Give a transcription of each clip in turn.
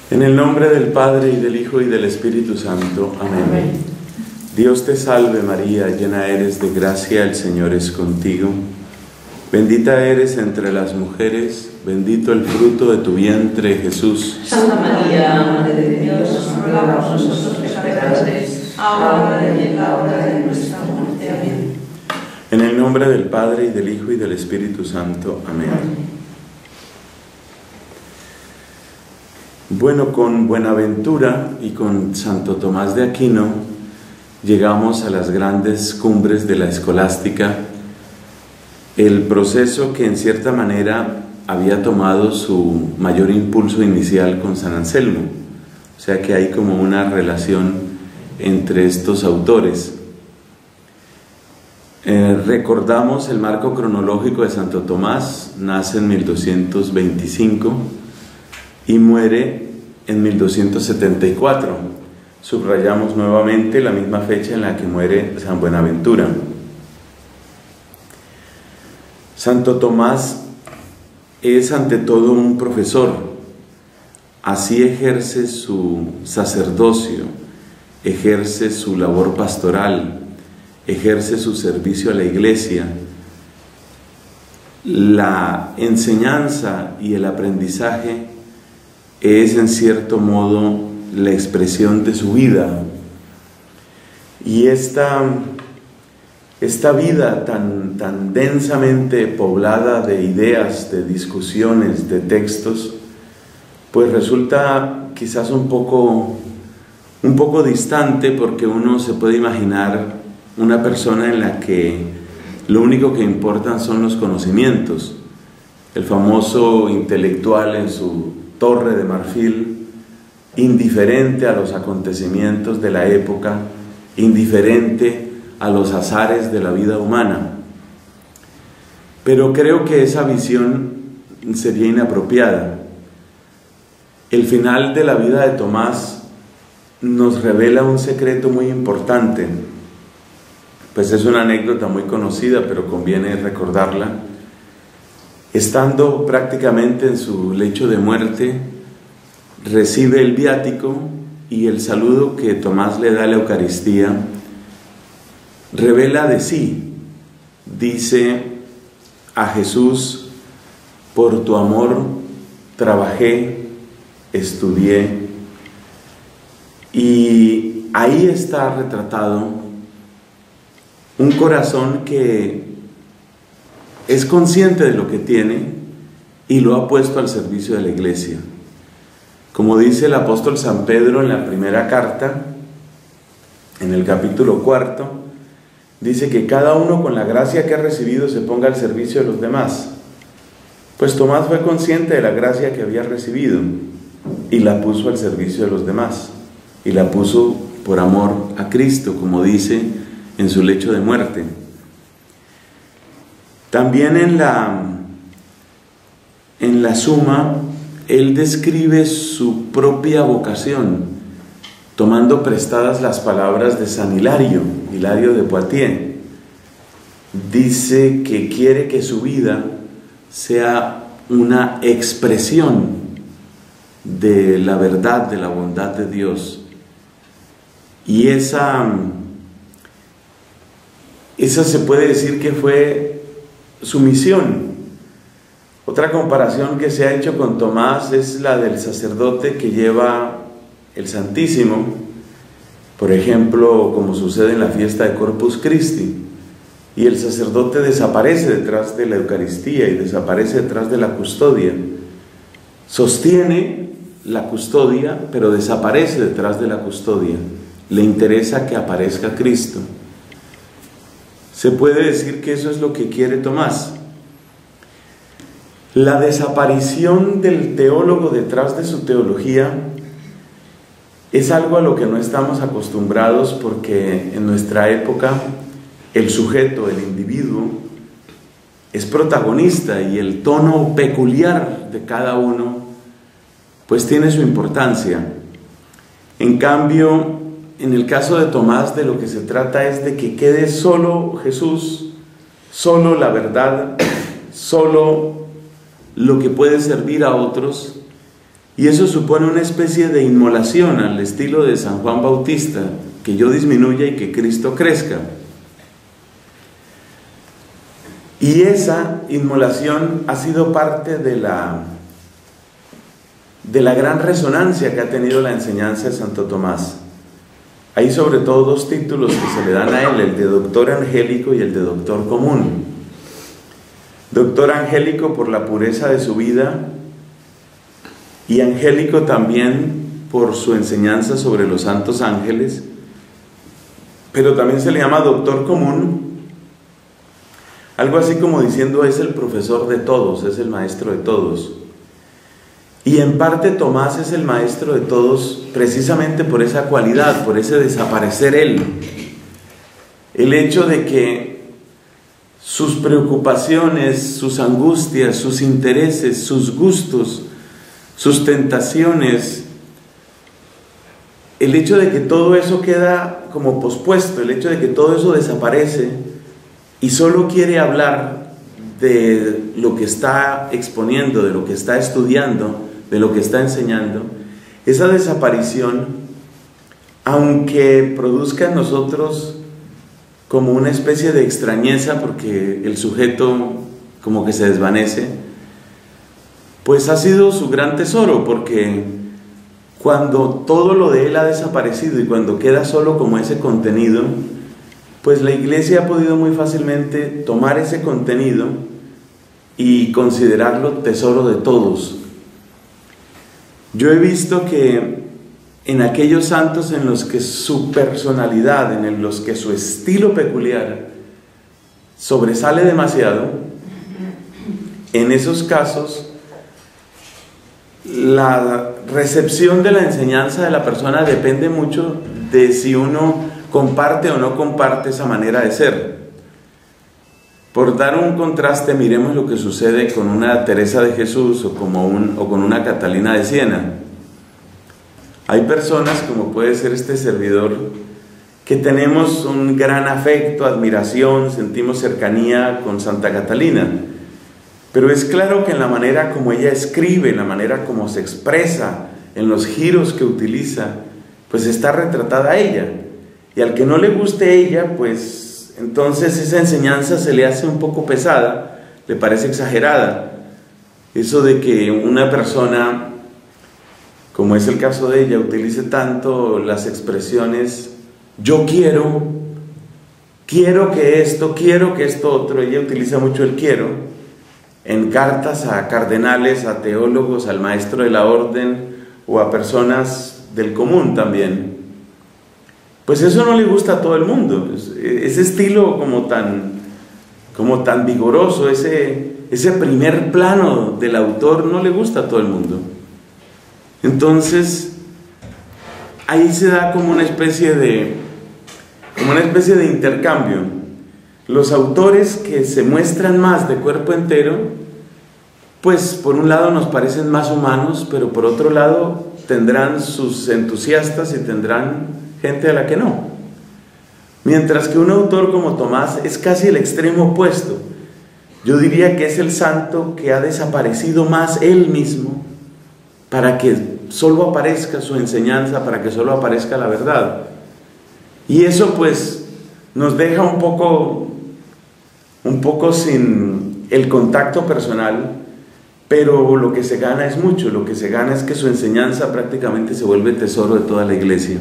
En el nombre del Padre, y del Hijo, y del Espíritu Santo. Amén. Dios te salve María, llena eres de gracia, el Señor es contigo. Bendita eres entre las mujeres, bendito el fruto de tu vientre, Jesús. Santa María, Madre de Dios, ruega por nosotros pecadores, ahora y en la hora de nuestra muerte. Amén. En el nombre del Padre, y del Hijo, y del Espíritu Santo. Amén. Bueno, con Buenaventura y con Santo Tomás de Aquino llegamos a las grandes cumbres de la escolástica, el proceso que en cierta manera había tomado su mayor impulso inicial con San Anselmo. O sea que hay como una relación entre estos autores. Recordamos el marco cronológico de Santo Tomás. Nace en 1225 y muere en 1274. Subrayamos nuevamente la misma fecha en la que muere San Buenaventura. Santo Tomás es ante todo un profesor. Así ejerce su sacerdocio, ejerce su labor pastoral, ejerce su servicio a la Iglesia. La enseñanza y el aprendizaje es en cierto modo la expresión de su vida. Y esta vida tan densamente poblada de ideas, de discusiones, de textos, pues resulta quizás un poco distante, porque uno se puede imaginar una persona en la que lo único que importan son los conocimientos. El famoso intelectual en su torre de marfil, indiferente a los acontecimientos de la época, indiferente a los azares de la vida humana. Pero creo que esa visión sería inapropiada. El final de la vida de Tomás nos revela un secreto muy importante. Pues es una anécdota muy conocida, pero conviene recordarla. Estando prácticamente en su lecho de muerte, recibe el viático, y el saludo que Tomás le da a la Eucaristía revela de sí. Dice a Jesús: por tu amor trabajé, estudié. Y ahí está retratado un corazón que es consciente de lo que tiene y lo ha puesto al servicio de la Iglesia. Como dice el apóstol San Pedro en la primera carta, en el capítulo 4, dice que cada uno con la gracia que ha recibido se ponga al servicio de los demás. Pues Tomás fue consciente de la gracia que había recibido y la puso al servicio de los demás, y la puso por amor a Cristo, como dice en su lecho de muerte. También en la Suma, él describe su propia vocación, tomando prestadas las palabras de San Hilario de Poitiers. Dice que quiere que su vida sea una expresión de la verdad, de la bondad de Dios. Y esa se puede decir que fue su misión. Otra comparación que se ha hecho con Tomás es la del sacerdote que lleva el Santísimo, por ejemplo, como sucede en la fiesta de Corpus Christi, y el sacerdote desaparece detrás de la Eucaristía y desaparece detrás de la custodia. Sostiene la custodia, pero desaparece detrás de la custodia. Le interesa que aparezca Cristo. Se puede decir que eso es lo que quiere Tomás. La desaparición del teólogo detrás de su teología es algo a lo que no estamos acostumbrados, porque en nuestra época el sujeto, el individuo, es protagonista, y el tono peculiar de cada uno pues tiene su importancia. En cambio, en el caso de Tomás, de lo que se trata es de que quede solo Jesús, solo la verdad, solo lo que puede servir a otros, Y eso supone una especie de inmolación al estilo de San Juan Bautista, que yo disminuya y que Cristo crezca. Y esa inmolación ha sido parte de la gran resonancia que ha tenido la enseñanza de Santo Tomás. Hay sobre todo dos títulos que se le dan a él, el de doctor angélico y el de doctor común. Doctor angélico por la pureza de su vida y angélico también por su enseñanza sobre los santos ángeles, pero también se le llama doctor común, algo así como diciendo es el profesor de todos, es el maestro de todos. Y en parte Tomás es el maestro de todos precisamente por esa cualidad, por ese desaparecer él. El hecho de que sus preocupaciones, sus angustias, sus intereses, sus gustos, sus tentaciones, el hecho de que todo eso queda como pospuesto, el hecho de que todo eso desaparece y solo quiere hablar de lo que está exponiendo, de lo que está estudiando, de lo que está enseñando, esa desaparición, aunque produzca en nosotros como una especie de extrañeza porque el sujeto como que se desvanece, pues ha sido su gran tesoro, porque cuando todo lo de él ha desaparecido y cuando queda solo como ese contenido, pues la Iglesia ha podido muy fácilmente tomar ese contenido y considerarlo tesoro de todos. Yo he visto que en aquellos santos en los que su personalidad, en los que su estilo peculiar sobresale demasiado, en esos casos la recepción de la enseñanza de la persona depende mucho de si uno comparte o no comparte esa manera de ser. Por dar un contraste, miremos lo que sucede con una Teresa de Jesús o con una Catalina de Siena. Hay personas, como puede ser este servidor, que tenemos un gran afecto, admiración, sentimos cercanía con Santa Catalina. Pero es claro que en la manera como ella escribe, en la manera como se expresa, en los giros que utiliza, pues está retratada a ella. Y al que no le guste ella, pues entonces esa enseñanza se le hace un poco pesada, le parece exagerada. Eso de que una persona, como es el caso de ella, utilice tanto las expresiones yo quiero que esto otro, ella utiliza mucho el quiero, en cartas a cardenales, a teólogos, al maestro de la orden o a personas del común también. Pues eso no le gusta a todo el mundo, ese estilo como tan vigoroso, ese primer plano del autor no le gusta a todo el mundo. Entonces, ahí se da como una especie de intercambio. Los autores que se muestran más de cuerpo entero, pues por un lado nos parecen más humanos, pero por otro lado tendrán sus entusiastas y tendrán gente a la que no. Mientras que un autor como Tomás es casi el extremo opuesto. Yo diría que es el santo que ha desaparecido más él mismo para que solo aparezca su enseñanza, para que solo aparezca la verdad. Y eso pues nos deja un poco sin el contacto personal, pero lo que se gana es mucho. Lo que se gana es que su enseñanza prácticamente se vuelve tesoro de toda la Iglesia.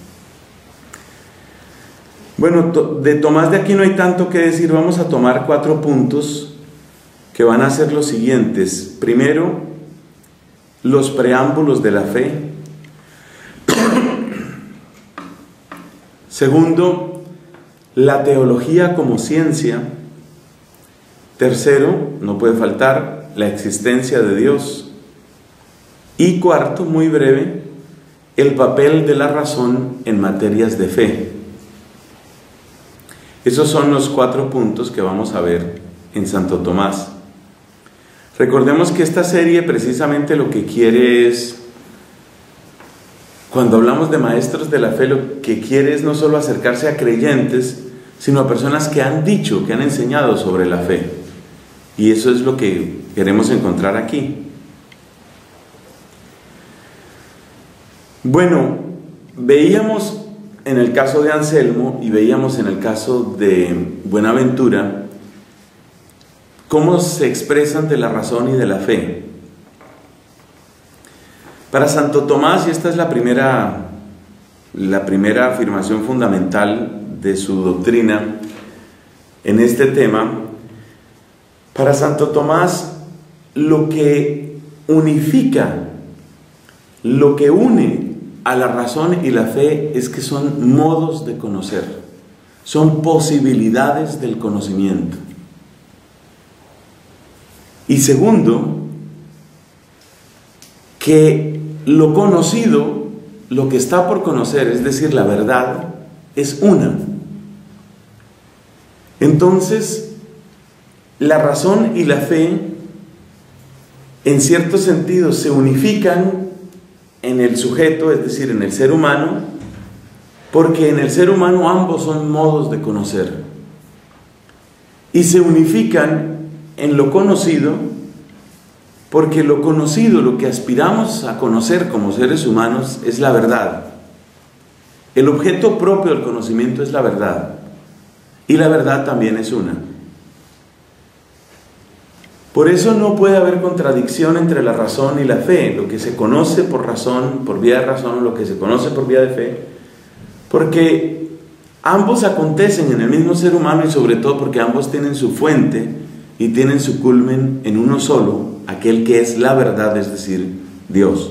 Bueno, de Tomás de Aquino no hay tanto que decir. Vamos a tomar 4 puntos que van a ser los siguientes. Primero, los preámbulos de la fe. Segundo, la teología como ciencia. Tercero, no puede faltar, la existencia de Dios. Y cuarto, muy breve, el papel de la razón en materias de fe. Esos son los 4 puntos que vamos a ver en Santo Tomás. Recordemos que esta serie precisamente lo que quiere es, cuando hablamos de maestros de la fe, lo que quiere es no solo acercarse a creyentes, sino a personas que han dicho, que han enseñado sobre la fe. Y eso es lo que queremos encontrar aquí. Bueno, veíamos en el caso de Anselmo y veíamos en el caso de Buenaventura cómo se expresan de la razón y de la fe. Para Santo Tomás, y esta es la primera afirmación fundamental de su doctrina en este tema, para Santo Tomás lo que unifica, lo que une a la razón y la fe es que son modos de conocer, son posibilidades del conocimiento. Y segundo, que lo conocido, lo que está por conocer, es decir, la verdad, es una. Entonces, la razón y la fe, en cierto sentido, se unifican en el sujeto, es decir, en el ser humano, porque en el ser humano ambos son modos de conocer. Y se unifican en lo conocido, porque lo conocido, lo que aspiramos a conocer como seres humanos, es la verdad. El objeto propio del conocimiento es la verdad, y la verdad también es una. Por eso no puede haber contradicción entre la razón y la fe, lo que se conoce por razón, por vía de razón, lo que se conoce por vía de fe, porque ambos acontecen en el mismo ser humano y sobre todo porque ambos tienen su fuente y tienen su culmen en uno solo, aquel que es la verdad, es decir, Dios.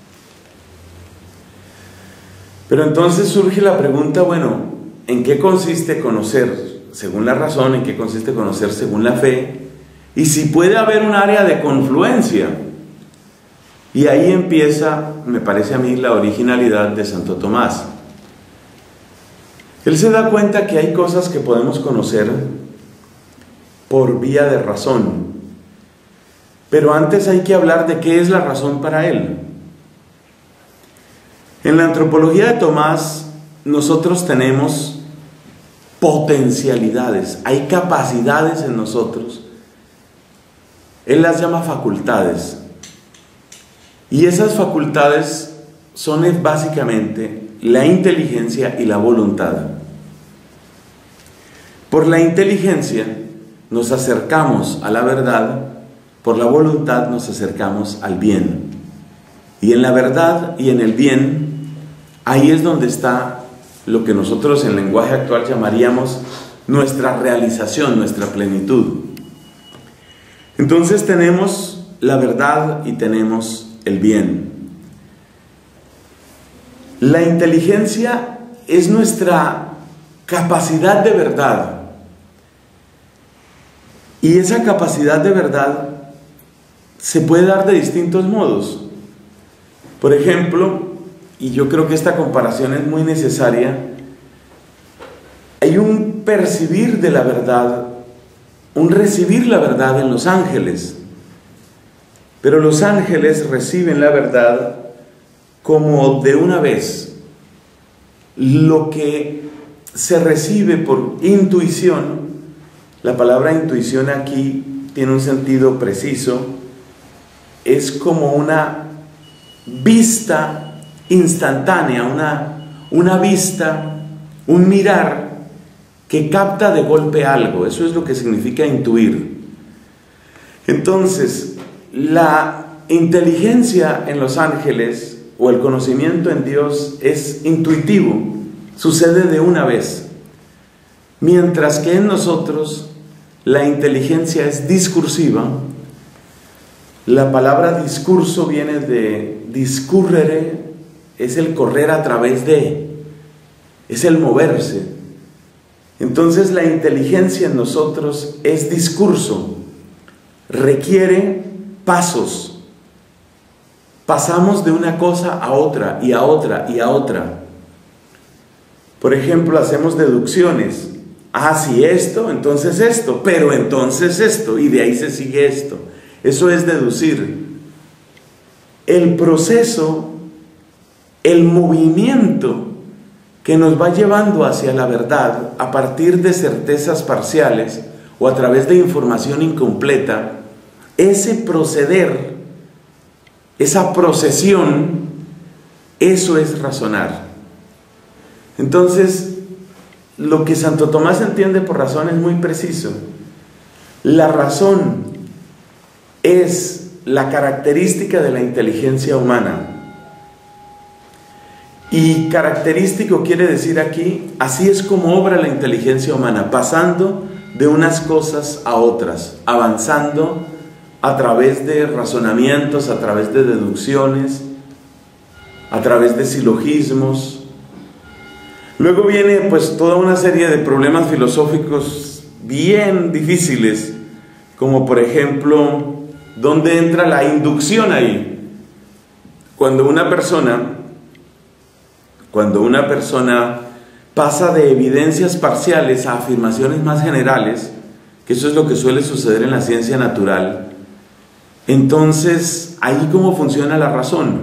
Pero entonces surge la pregunta, bueno, ¿en qué consiste conocer según la razón? ¿En qué consiste conocer según la fe? Y si puede haber un área de confluencia. Y ahí empieza, me parece a mí, la originalidad de Santo Tomás. Él se da cuenta que hay cosas que podemos conocer por vía de razón. Pero antes hay que hablar de qué es la razón para él. En la antropología de Tomás, nosotros tenemos potencialidades, hay capacidades en nosotros. Él las llama facultades. Y esas facultades son básicamente la inteligencia y la voluntad. Por la inteligencia nos acercamos a la verdad, por la voluntad nos acercamos al bien. Y en la verdad y en el bien, ahí es donde está lo que nosotros en lenguaje actual llamaríamos nuestra realización, nuestra plenitud. Entonces tenemos la verdad y tenemos el bien. La inteligencia es nuestra capacidad de verdad. Y esa capacidad de verdad se puede dar de distintos modos. Por ejemplo, y yo creo que esta comparación es muy necesaria, hay un percibir de la verdad, un recibir la verdad en los ángeles. Pero los ángeles reciben la verdad como de una vez. Lo que se recibe por intuición, la palabra intuición aquí tiene un sentido preciso, es como una vista instantánea, una vista, un mirar que capta de golpe algo. Eso es lo que significa intuir. Entonces, la inteligencia en los ángeles o el conocimiento en Dios es intuitivo, sucede de una vez, mientras que en nosotros la inteligencia es discursiva. La palabra discurso viene de discurrere, es el correr a través de, es el moverse. Entonces la inteligencia en nosotros es discurso, requiere pasos. Pasamos de una cosa a otra y a otra y a otra. Por ejemplo, hacemos deducciones. Ah, si esto, entonces esto, pero entonces esto, y de ahí se sigue esto. Eso es deducir. El proceso, el movimiento que nos va llevando hacia la verdad a partir de certezas parciales o a través de información incompleta, ese proceder, esa procesión, Eso es razonar. Entonces, lo que Santo Tomás entiende por razón es muy preciso. La razón es la característica de la inteligencia humana. Y característico quiere decir aquí, así es como obra la inteligencia humana, pasando de unas cosas a otras, avanzando a través de razonamientos, a través de deducciones, a través de silogismos. Luego viene pues toda una serie de problemas filosóficos bien difíciles, como por ejemplo, ¿dónde entra la inducción ahí? Cuando una persona pasa de evidencias parciales a afirmaciones más generales, que eso es lo que suele suceder en la ciencia natural, entonces, ¿ahí cómo funciona la razón?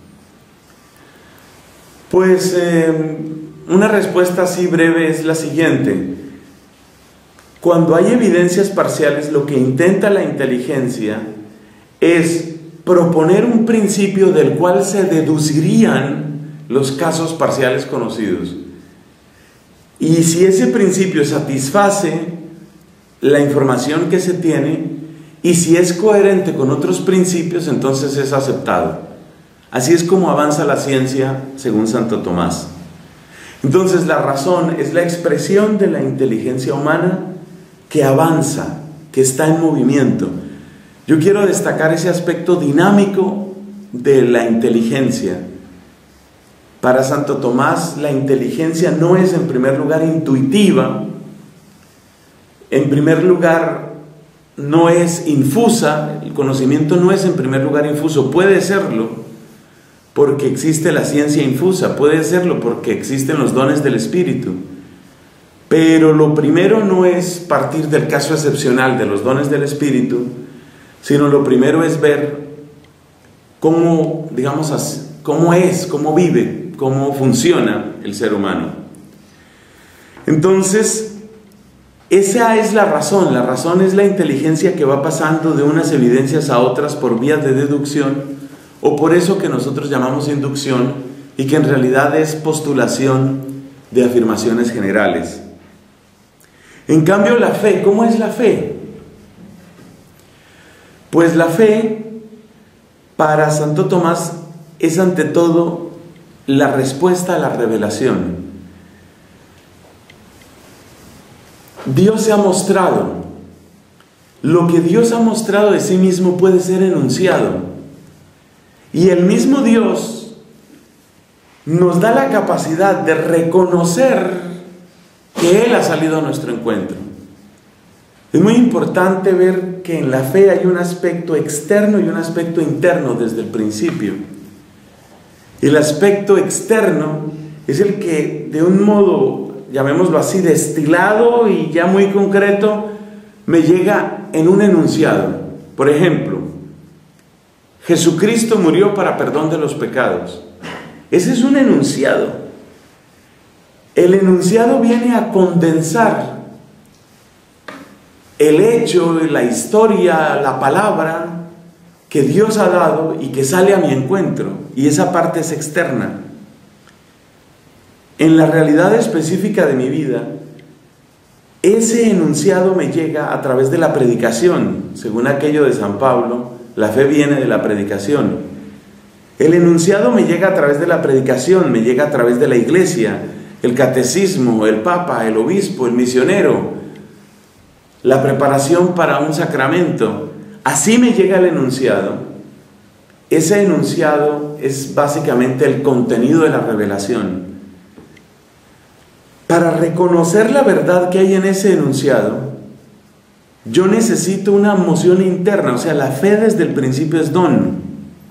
Pues una respuesta así breve es la siguiente. Cuando hay evidencias parciales, lo que intenta la inteligencia es proponer un principio del cual se deducirían los casos parciales conocidos. Y si ese principio satisface la información que se tiene, y si es coherente con otros principios, entonces es aceptado. Así es como avanza la ciencia según Santo Tomás. Entonces la razón es la expresión de la inteligencia humana que avanza, que está en movimiento. Yo quiero destacar ese aspecto dinámico de la inteligencia. Para Santo Tomás, la inteligencia no es en primer lugar intuitiva, en primer lugar no es infusa, el conocimiento no es en primer lugar infuso, puede serlo porque existe la ciencia infusa, puede serlo porque existen los dones del Espíritu, pero lo primero no es partir del caso excepcional de los dones del Espíritu, sino lo primero es ver cómo, digamos, cómo es, cómo vive, cómo funciona el ser humano. Entonces, esa es la razón es la inteligencia que va pasando de unas evidencias a otras por vías de deducción, o por eso que nosotros llamamos inducción, y que en realidad es postulación de afirmaciones generales. En cambio, la fe, ¿cómo es la fe? Pues la fe, para Santo Tomás, es ante todo la respuesta a la revelación. Dios se ha mostrado. Lo que Dios ha mostrado de sí mismo puede ser enunciado. Y el mismo Dios nos da la capacidad de reconocer que Él ha salido a nuestro encuentro. Es muy importante ver que en la fe hay un aspecto externo y un aspecto interno desde el principio. El aspecto externo es el que de un modo, llamémoslo así, destilado y ya muy concreto, me llega en un enunciado. Por ejemplo, Jesucristo murió para perdón de los pecados. Ese es un enunciado. El enunciado viene a condensar el hecho, la historia, la palabra que Dios ha dado y que sale a mi encuentro, y esa parte es externa. En la realidad específica de mi vida, ese enunciado me llega a través de la predicación. Según aquello de San Pablo, la fe viene de la predicación. El enunciado me llega a través de la predicación, me llega a través de la iglesia, el catecismo, el papa, el obispo, el misionero, la preparación para un sacramento. Así me llega el enunciado. Ese enunciado es básicamente el contenido de la revelación. Para reconocer la verdad que hay en ese enunciado, yo necesito una moción interna, o sea, la fe desde el principio es don.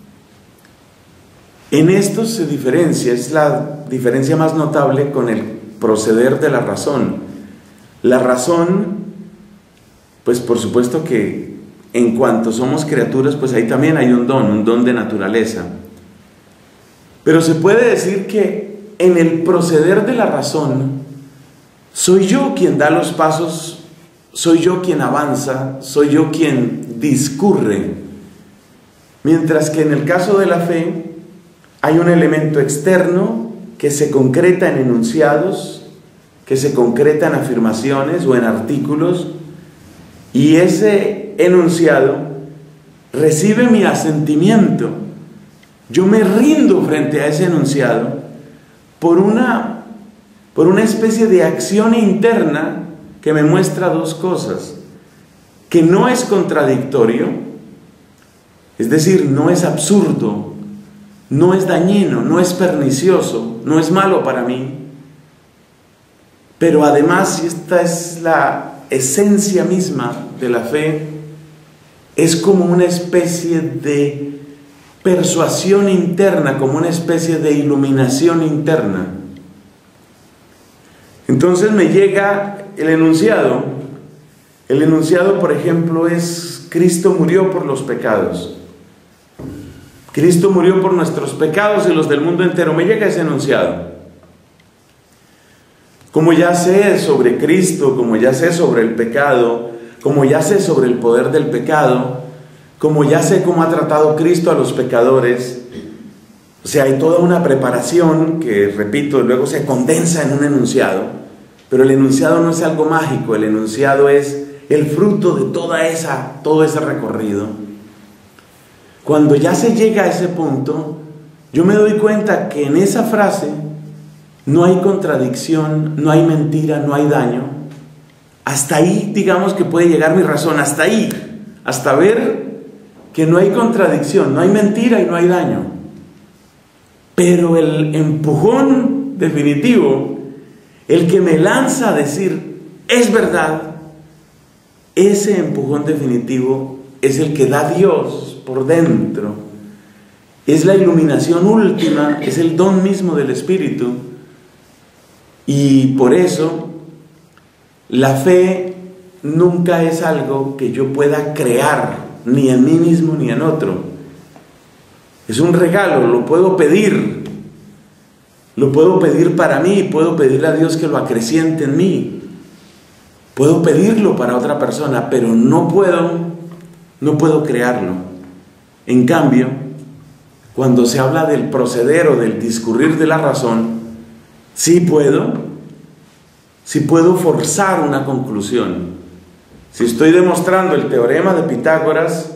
En esto se diferencia, es la diferencia más notable con el proceder de la razón. La razón, pues por supuesto que en cuanto somos criaturas, pues ahí también hay un don de naturaleza. Pero se puede decir que en el proceder de la razón, soy yo quien da los pasos, soy yo quien avanza, soy yo quien discurre. Mientras que en el caso de la fe, hay un elemento externo que se concreta en enunciados, que se concreta en afirmaciones o en artículos, y ese enunciado recibe mi asentimiento. Yo me rindo frente a ese enunciado por una especie de acción interna que me muestra dos cosas: que no es contradictorio, es decir, no es absurdo, no es dañino, no es pernicioso, no es malo para mí, pero además, y esta es la esencia misma de la fe, es como una especie de persuasión interna, como una especie de iluminación interna. Entonces me llega el enunciado. El enunciado, por ejemplo, es: Cristo murió por los pecados. Cristo murió por nuestros pecados y los del mundo entero. Me llega ese enunciado. Como ya sé sobre Cristo, como ya sé sobre el pecado, como ya sé sobre el poder del pecado, como ya sé cómo ha tratado Cristo a los pecadores, o sea, hay toda una preparación que, repito, luego se condensa en un enunciado, pero el enunciado no es algo mágico, el enunciado es el fruto de todo ese recorrido. Cuando ya se llega a ese punto, yo me doy cuenta que en esa frase no hay contradicción, no hay mentira, no hay daño. Hasta ahí, digamos que puede llegar mi razón, hasta ahí, hasta ver que no hay contradicción, no hay mentira y no hay daño. Pero el empujón definitivo, el que me lanza a decir es verdad, ese empujón definitivo es el que da Dios por dentro. Es la iluminación última, es el don mismo del Espíritu. Y por eso la fe nunca es algo que yo pueda crear, ni en mí mismo ni en otro. Es un regalo, lo puedo pedir para mí, puedo pedirle a Dios que lo acreciente en mí, puedo pedirlo para otra persona, pero no puedo crearlo. En cambio, cuando se habla del proceder o del discurrir de la razón, sí puedo forzar una conclusión. Si estoy demostrando el teorema de Pitágoras,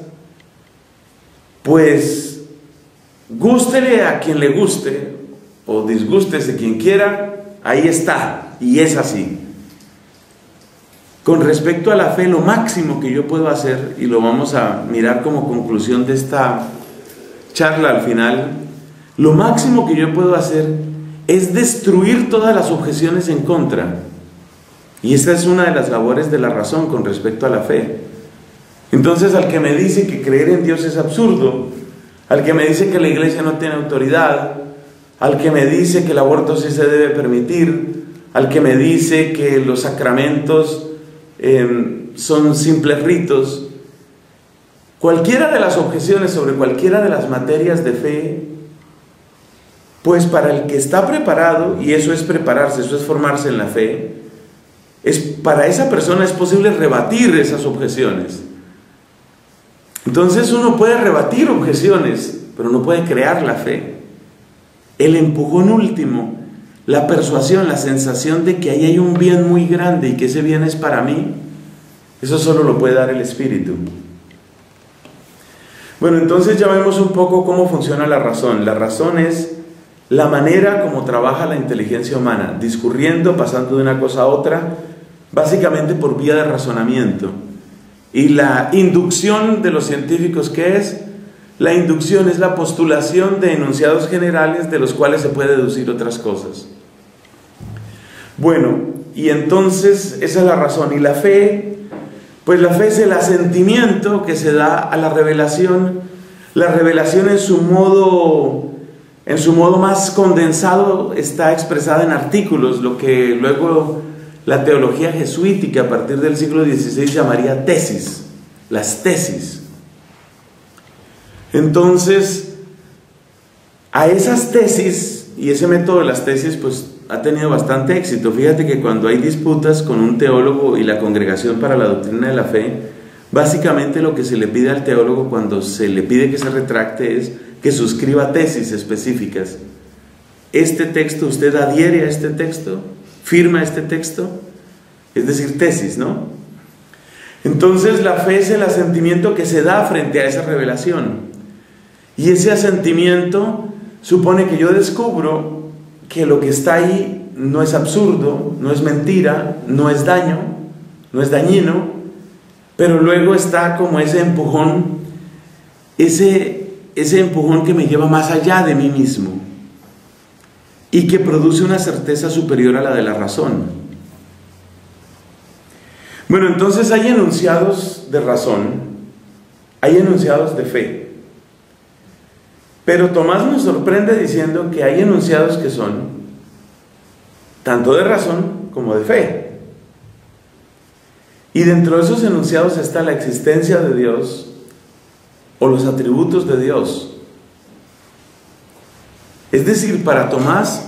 pues gústele a quien le guste o disgústese quien quiera, ahí está, y es así. Con respecto a la fe, lo máximo que yo puedo hacer, y lo vamos a mirar como conclusión de esta charla al final, lo máximo que yo puedo hacer es destruir todas las objeciones en contra. Y esa es una de las labores de la razón con respecto a la fe. Entonces, al que me dice que creer en Dios es absurdo, al que me dice que la iglesia no tiene autoridad, al que me dice que el aborto sí se debe permitir, al que me dice que los sacramentos son simples ritos, cualquiera de las objeciones sobre cualquiera de las materias de fe, pues para el que está preparado, y eso es prepararse, eso es formarse en la fe, para esa persona es posible rebatir esas objeciones. Entonces uno puede rebatir objeciones, pero no puede crear la fe. El empujón último, la persuasión, la sensación de que ahí hay un bien muy grande y que ese bien es para mí, eso solo lo puede dar el Espíritu. Bueno, entonces ya vemos un poco cómo funciona la razón. La razón es la manera como trabaja la inteligencia humana, discurriendo, pasando de una cosa a otra, básicamente por vía de razonamiento. Y la inducción de los científicos, ¿qué es? La inducción es la postulación de enunciados generales de los cuales se puede deducir otras cosas. Bueno, y entonces esa es la razón. Y la fe, pues la fe es el asentimiento que se da a la revelación. La revelación en su modo más condensado está expresada en artículos, lo que luego la teología jesuítica a partir del siglo XVI llamaría tesis, las tesis. Entonces, a esas tesis, y ese método de las tesis pues ha tenido bastante éxito. Fíjate que cuando hay disputas con un teólogo y la Congregación para la Doctrina de la Fe, Básicamente lo que se le pide al teólogo cuando se le pide que se retracte es que suscriba tesis específicas. Este texto, usted adhiere a este texto, firma este texto, es decir, tesis, ¿no? Entonces la fe es el asentimiento que se da frente a esa revelación. Y ese asentimiento supone que yo descubro que lo que está ahí no es absurdo, no es mentira, no es daño, no es dañino, pero luego está como ese empujón, ese empujón que me lleva más allá de mí mismo y que produce una certeza superior a la de la razón. Bueno, entonces hay enunciados de razón, hay enunciados de fe. Pero Tomás nos sorprende diciendo que hay enunciados que son tanto de razón como de fe. Y dentro de esos enunciados está la existencia de Dios o los atributos de Dios. Es decir, para Tomás,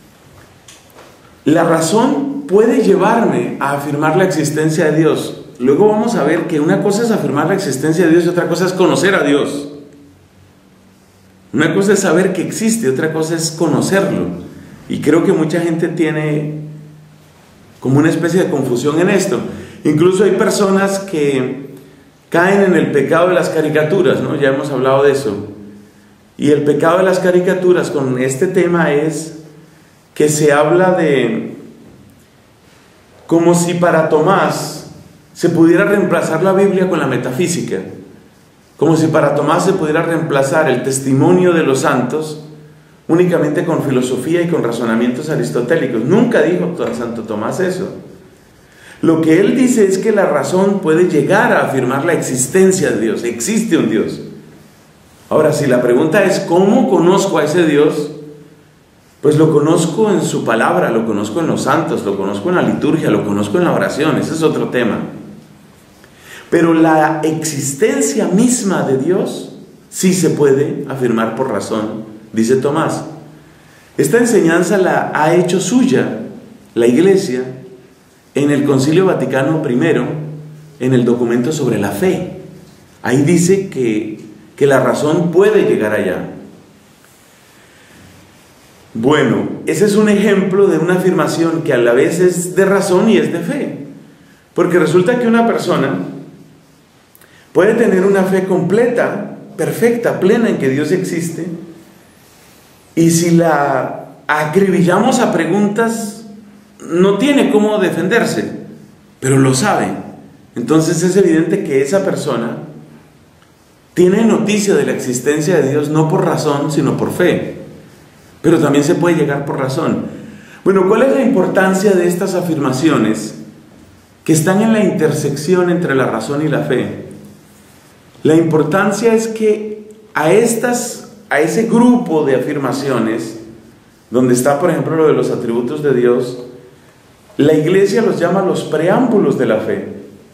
la razón puede llevarme a afirmar la existencia de Dios. Luego vamos a ver que una cosa es afirmar la existencia de Dios y otra cosa es conocer a Dios. Una cosa es saber que existe, otra cosa es conocerlo. Y creo que mucha gente tiene como una especie de confusión en esto. Incluso hay personas que caen en el pecado de las caricaturas, ¿no? Ya hemos hablado de eso. Y el pecado de las caricaturas con este tema es que se habla de como si para Tomás se pudiera reemplazar la Biblia con la metafísica. Como si para Tomás se pudiera reemplazar el testimonio de los santos únicamente con filosofía y con razonamientos aristotélicos. Nunca dijo Santo Tomás eso. Lo que él dice es que la razón puede llegar a afirmar la existencia de Dios. Existe un Dios. Ahora, si la pregunta es ¿cómo conozco a ese Dios? Pues lo conozco en su palabra, lo conozco en los santos, lo conozco en la liturgia, lo conozco en la oración. Ese es otro tema. Pero la existencia misma de Dios sí se puede afirmar por razón, dice Tomás. Esta enseñanza la ha hecho suya la Iglesia en el Concilio Vaticano I, en el documento sobre la fe. Ahí dice que la razón puede llegar allá. Bueno, ese es un ejemplo de una afirmación que a la vez es de razón y es de fe. Porque resulta que una persona puede tener una fe completa, perfecta, plena en que Dios existe, y si la acribillamos a preguntas, no tiene cómo defenderse, pero lo sabe. Entonces es evidente que esa persona tiene noticia de la existencia de Dios no por razón, sino por fe. Pero también se puede llegar por razón. Bueno, ¿cuál es la importancia de estas afirmaciones que están en la intersección entre la razón y la fe? La importancia es que a ese grupo de afirmaciones, donde está por ejemplo lo de los atributos de Dios, la Iglesia los llama los preámbulos de la fe.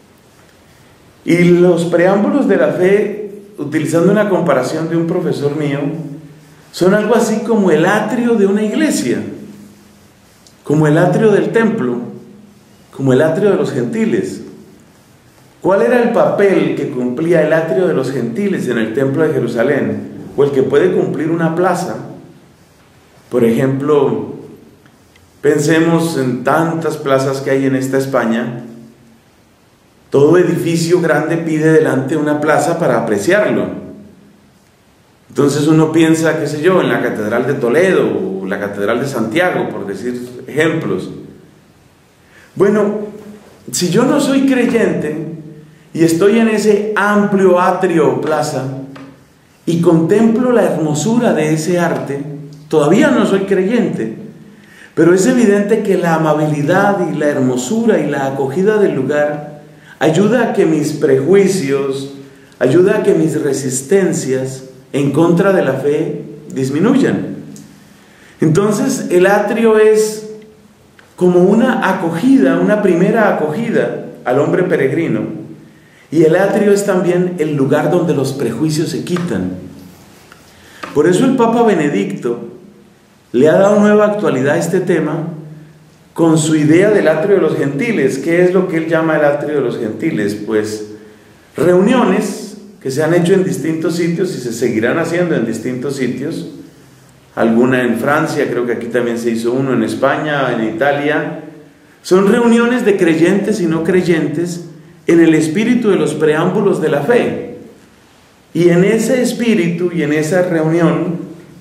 Y los preámbulos de la fe, utilizando una comparación de un profesor mío, son algo así como el atrio de una iglesia, como el atrio del templo, como el atrio de los gentiles. ¿Cuál era el papel que cumplía el atrio de los gentiles en el templo de Jerusalén? O el que puede cumplir una plaza. Por ejemplo, pensemos en tantas plazas que hay en esta España. Todo edificio grande pide delante una plaza para apreciarlo. Entonces uno piensa, qué sé yo, en la Catedral de Toledo o la Catedral de Santiago, por decir ejemplos. Bueno, si yo no soy creyente y estoy en ese amplio atrio o plaza y contemplo la hermosura de ese arte, todavía no soy creyente, pero es evidente que la amabilidad y la hermosura y la acogida del lugar ayuda a que mis prejuicios, ayuda a que mis resistencias en contra de la fe disminuyan. Entonces el atrio es como una acogida, una primera acogida al hombre peregrino. Y el atrio es también el lugar donde los prejuicios se quitan. Por eso el Papa Benedicto le ha dado nueva actualidad a este tema con su idea del atrio de los gentiles. ¿Qué es lo que él llama el atrio de los gentiles? Pues reuniones que se han hecho en distintos sitios y se seguirán haciendo en distintos sitios, alguna en Francia, creo que aquí también se hizo uno, en España, en Italia. Son reuniones de creyentes y no creyentes en el espíritu de los preámbulos de la fe. Y en ese espíritu y en esa reunión,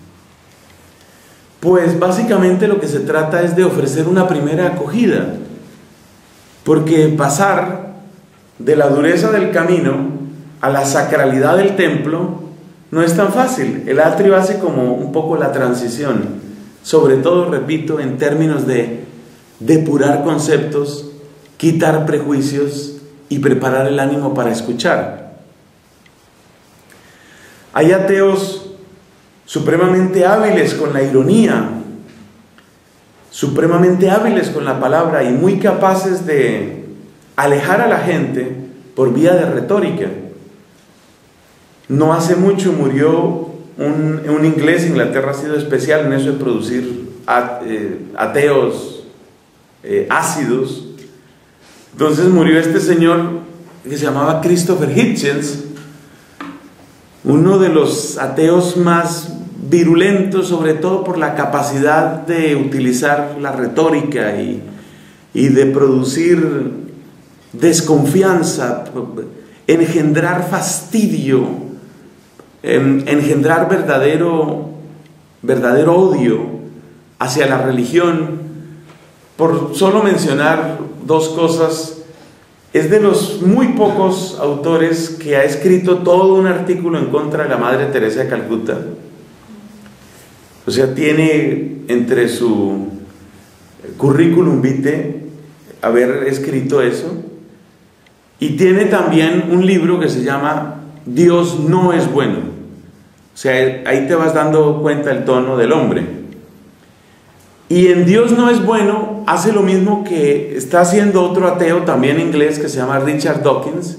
pues básicamente lo que se trata es de ofrecer una primera acogida, porque pasar de la dureza del camino a la sacralidad del templo no es tan fácil. El atrio hace como un poco la transición, sobre todo, repito, en términos de depurar conceptos, quitar prejuicios y preparar el ánimo para escuchar. Hay ateos supremamente hábiles con la ironía, supremamente hábiles con la palabra y muy capaces de alejar a la gente por vía de retórica. No hace mucho murió un inglés. Inglaterra ha sido especial en eso de producir ateos ácidos. Entonces murió este señor que se llamaba Christopher Hitchens, uno de los ateos más virulentos, sobre todo por la capacidad de utilizar la retórica y de producir desconfianza, engendrar fastidio, engendrar verdadero odio hacia la religión. Por solo mencionar dos cosas, es de los muy pocos autores que ha escrito todo un artículo en contra de la Madre Teresa de Calcuta. O sea, tiene entre su currículum vitae haber escrito eso, y tiene también un libro que se llama Dios no es bueno. O sea, ahí te vas dando cuenta el tono del hombre. Y en Dios no es bueno hace lo mismo que está haciendo otro ateo también inglés que se llama Richard Dawkins,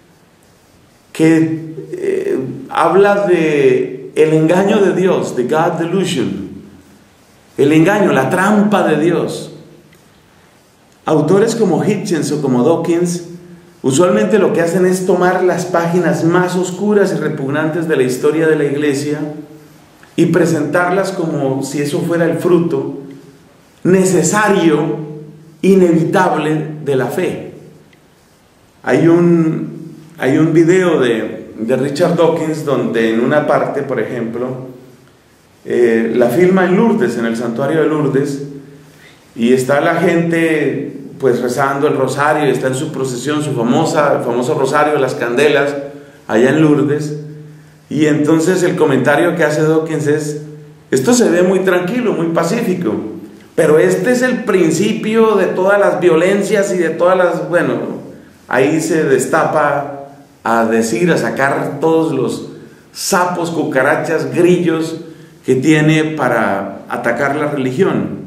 que habla de el engaño de Dios, the God delusion, el engaño, la trampa de Dios. Autores como Hitchens o como Dawkins usualmente lo que hacen es tomar las páginas más oscuras y repugnantes de la historia de la Iglesia y presentarlas como si eso fuera el fruto necesario, inevitable de la fe. Hay un video de Richard Dawkins donde en una parte, por ejemplo, la filma en Lourdes, en el santuario de Lourdes, y está la gente pues rezando el rosario, está en su procesión, el famoso rosario de las candelas allá en Lourdes, y entonces el comentario que hace Dawkins es: esto se ve muy tranquilo, muy pacífico, pero este es el principio de todas las violencias y de todas las... Bueno, ahí se destapa a decir, a sacar todos los sapos, cucarachas, grillos que tiene para atacar la religión.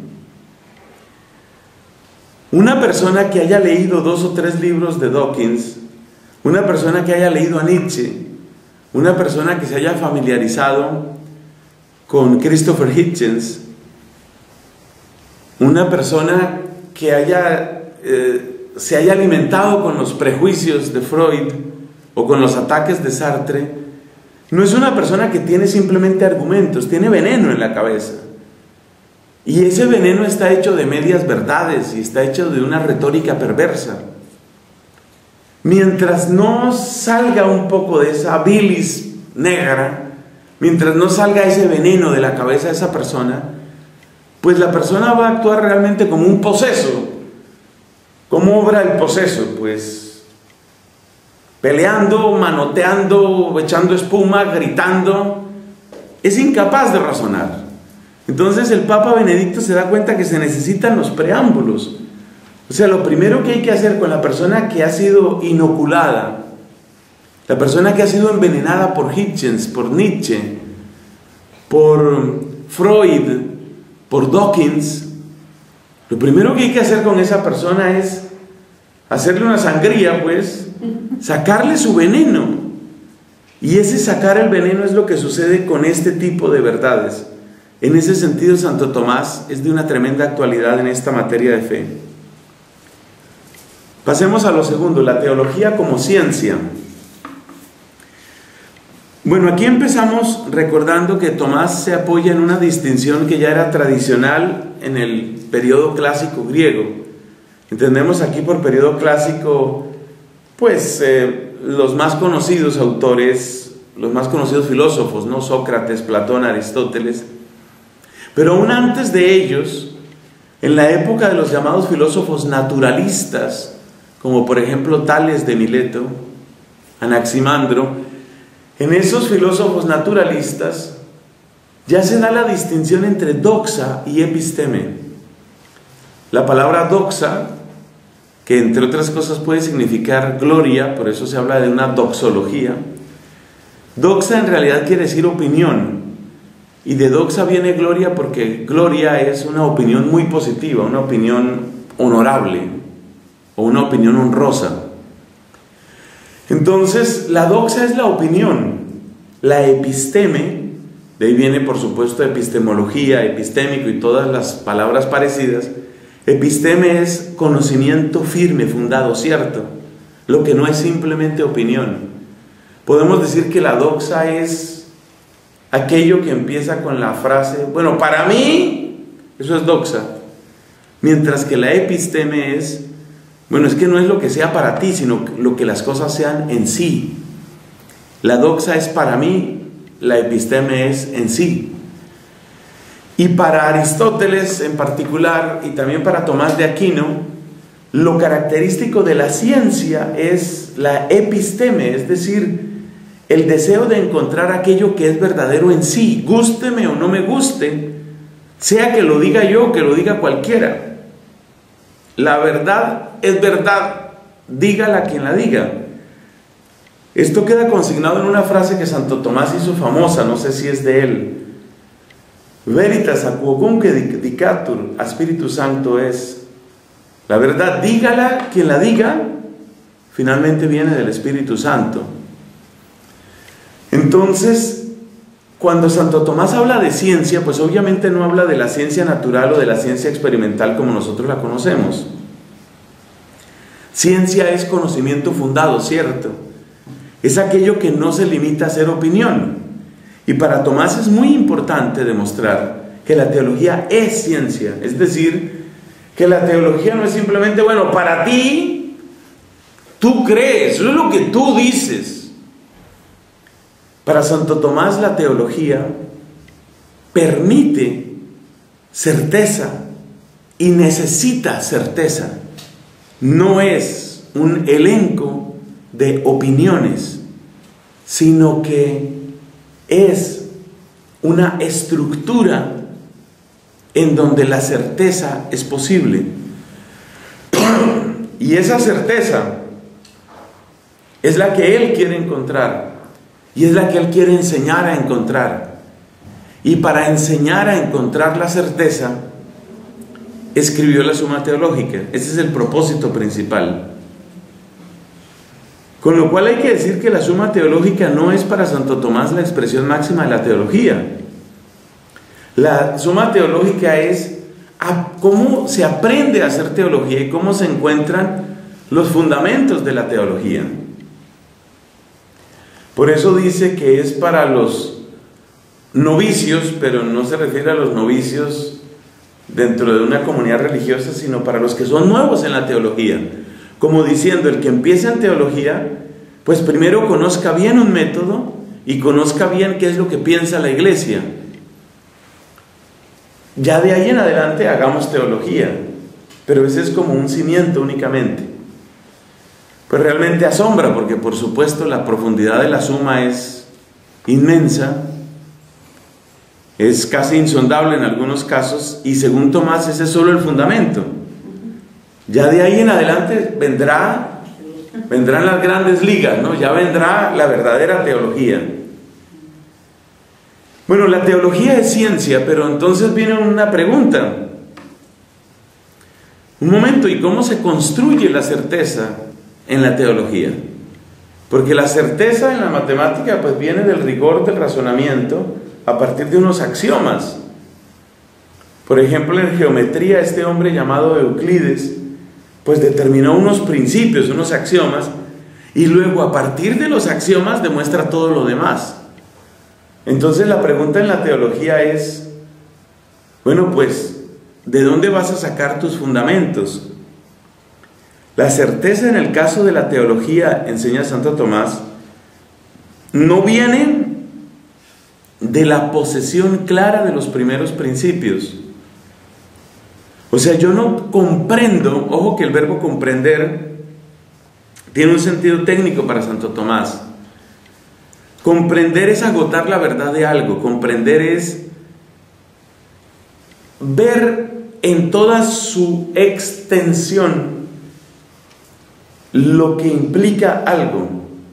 Una persona que haya leído 2 o 3 libros de Dawkins, una persona que haya leído a Nietzsche, una persona que se haya familiarizado con Christopher Hitchens, una persona que se haya alimentado con los prejuicios de Freud o con los ataques de Sartre, no es una persona que tiene simplemente argumentos, tiene veneno en la cabeza. Y ese veneno está hecho de medias verdades y está hecho de una retórica perversa. Mientras no salga un poco de esa bilis negra, mientras no salga ese veneno de la cabeza de esa persona, pues la persona va a actuar realmente como un poseso. ¿Cómo obra el poseso? Pues peleando, manoteando, echando espuma, gritando. Es incapaz de razonar. Entonces el Papa Benedicto se da cuenta que se necesitan los preámbulos. O sea, lo primero que hay que hacer con la persona que ha sido inoculada, la persona que ha sido envenenada por Hitchens, por Nietzsche, por Freud, por Dawkins, lo primero que hay que hacer con esa persona es hacerle una sangría, pues, sacarle su veneno. Y ese sacar el veneno es lo que sucede con este tipo de verdades. En ese sentido, Santo Tomás es de una tremenda actualidad en esta materia de fe. Pasemos a lo segundo, la teología como ciencia. Bueno, aquí empezamos recordando que Tomás se apoya en una distinción que ya era tradicional en el periodo clásico griego. Entendemos aquí por periodo clásico, pues, los más conocidos autores, los más conocidos filósofos, ¿no? Sócrates, Platón, Aristóteles. Pero aún antes de ellos, en la época de los llamados filósofos naturalistas, como por ejemplo Tales de Mileto, Anaximandro, en esos filósofos naturalistas ya se da la distinción entre doxa y episteme. La palabra doxa, que entre otras cosas puede significar gloria, por eso se habla de una doxología. Doxa en realidad quiere decir opinión, y de doxa viene gloria porque gloria es una opinión muy positiva, una opinión honorable o una opinión honrosa. Entonces, la doxa es la opinión. La episteme, de ahí viene por supuesto epistemología, epistémico y todas las palabras parecidas. Episteme es conocimiento firme, fundado, cierto, lo que no es simplemente opinión. Podemos decir que la doxa es aquello que empieza con la frase, bueno, para mí, eso es doxa. Mientras que la episteme es, bueno, es que no es lo que sea para ti, sino lo que las cosas sean en sí. La doxa es para mí, la episteme es en sí. Y para Aristóteles en particular, y también para Tomás de Aquino, lo característico de la ciencia es la episteme, es decir, el deseo de encontrar aquello que es verdadero en sí, gústeme o no me guste, sea que lo diga yo o que lo diga cualquiera. La verdad es verdad, dígala quien la diga. Esto queda consignado en una frase que Santo Tomás hizo famosa, no sé si es de él. Veritas quoquunque dicatur, a Espíritu Santo es. La verdad, dígala quien la diga, finalmente viene del Espíritu Santo. Entonces, cuando Santo Tomás habla de ciencia, pues obviamente no habla de la ciencia natural o de la ciencia experimental como nosotros la conocemos. Ciencia es conocimiento fundado, ¿cierto? Es aquello que no se limita a ser opinión. Y para Tomás es muy importante demostrar que la teología es ciencia. Es decir, que la teología no es simplemente, bueno, para ti, tú crees, eso es lo que tú dices. Para Santo Tomás la teología permite certeza y necesita certeza. No es un elenco de opiniones, sino que es una estructura en donde la certeza es posible. Y esa certeza es la que él quiere encontrar. Y es la que él quiere enseñar a encontrar. Y para enseñar a encontrar la certeza, escribió la Suma Teológica. Ese es el propósito principal. Con lo cual hay que decir que la Suma Teológica no es para Santo Tomás la expresión máxima de la teología. La Suma Teológica es cómo se aprende a hacer teología y cómo se encuentran los fundamentos de la teología. Por eso dice que es para los novicios, pero no se refiere a los novicios dentro de una comunidad religiosa, sino para los que son nuevos en la teología. Como diciendo, el que empiece en teología, pues primero conozca bien un método y conozca bien qué es lo que piensa la iglesia. Ya de ahí en adelante hagamos teología, pero ese es como un cimiento únicamente. Pues realmente asombra, porque por supuesto la profundidad de la Suma es inmensa, es casi insondable en algunos casos, y según Tomás ese es solo el fundamento. Ya de ahí en adelante vendrán las grandes ligas, ¿no? Ya vendrá la verdadera teología. Bueno, la teología es ciencia, pero entonces viene una pregunta. Un momento, ¿y cómo se construye la certeza en la teología? Porque la certeza en la matemática pues viene del rigor del razonamiento a partir de unos axiomas. Por ejemplo, en geometría este hombre llamado Euclides pues determinó unos principios, unos axiomas, y luego a partir de los axiomas demuestra todo lo demás. Entonces la pregunta en la teología es, bueno, pues, ¿de dónde vas a sacar tus fundamentos? La certeza en el caso de la teología, enseña Santo Tomás, no viene de la posesión clara de los primeros principios. O sea, yo no comprendo, ojo que el verbo comprender tiene un sentido técnico para Santo Tomás. Comprender es agotar la verdad de algo, comprender es ver en toda su extensión lo que implica algo.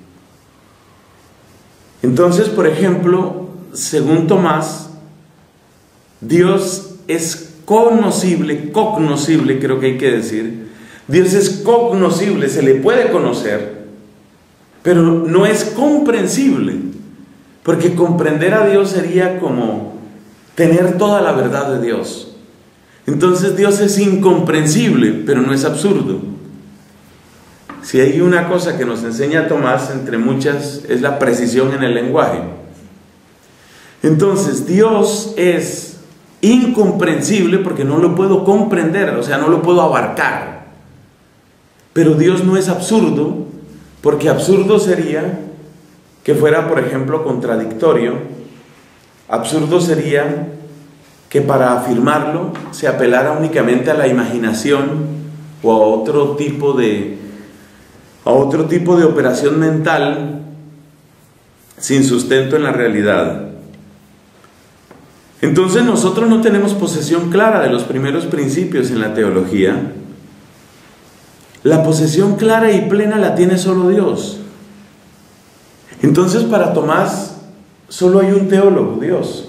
Entonces, por ejemplo, según Tomás, Dios es cognoscible, creo que hay que decir. Dios es cognoscible, se le puede conocer, pero no es comprensible, porque comprender a Dios sería como tener toda la verdad de Dios. Entonces Dios es incomprensible, pero no es absurdo. Si hay una cosa que nos enseña Tomás, entre muchas, es la precisión en el lenguaje. Entonces, Dios es incomprensible porque no lo puedo comprender, o sea, no lo puedo abarcar. Pero Dios no es absurdo, porque absurdo sería que fuera, por ejemplo, contradictorio. Absurdo sería que para afirmarlo se apelara únicamente a la imaginación o a otro tipo de operación mental sin sustento en la realidad. Entonces nosotros no tenemos posesión clara de los primeros principios en la teología. La posesión clara y plena la tiene solo Dios. Entonces para Tomás solo hay un teólogo, Dios.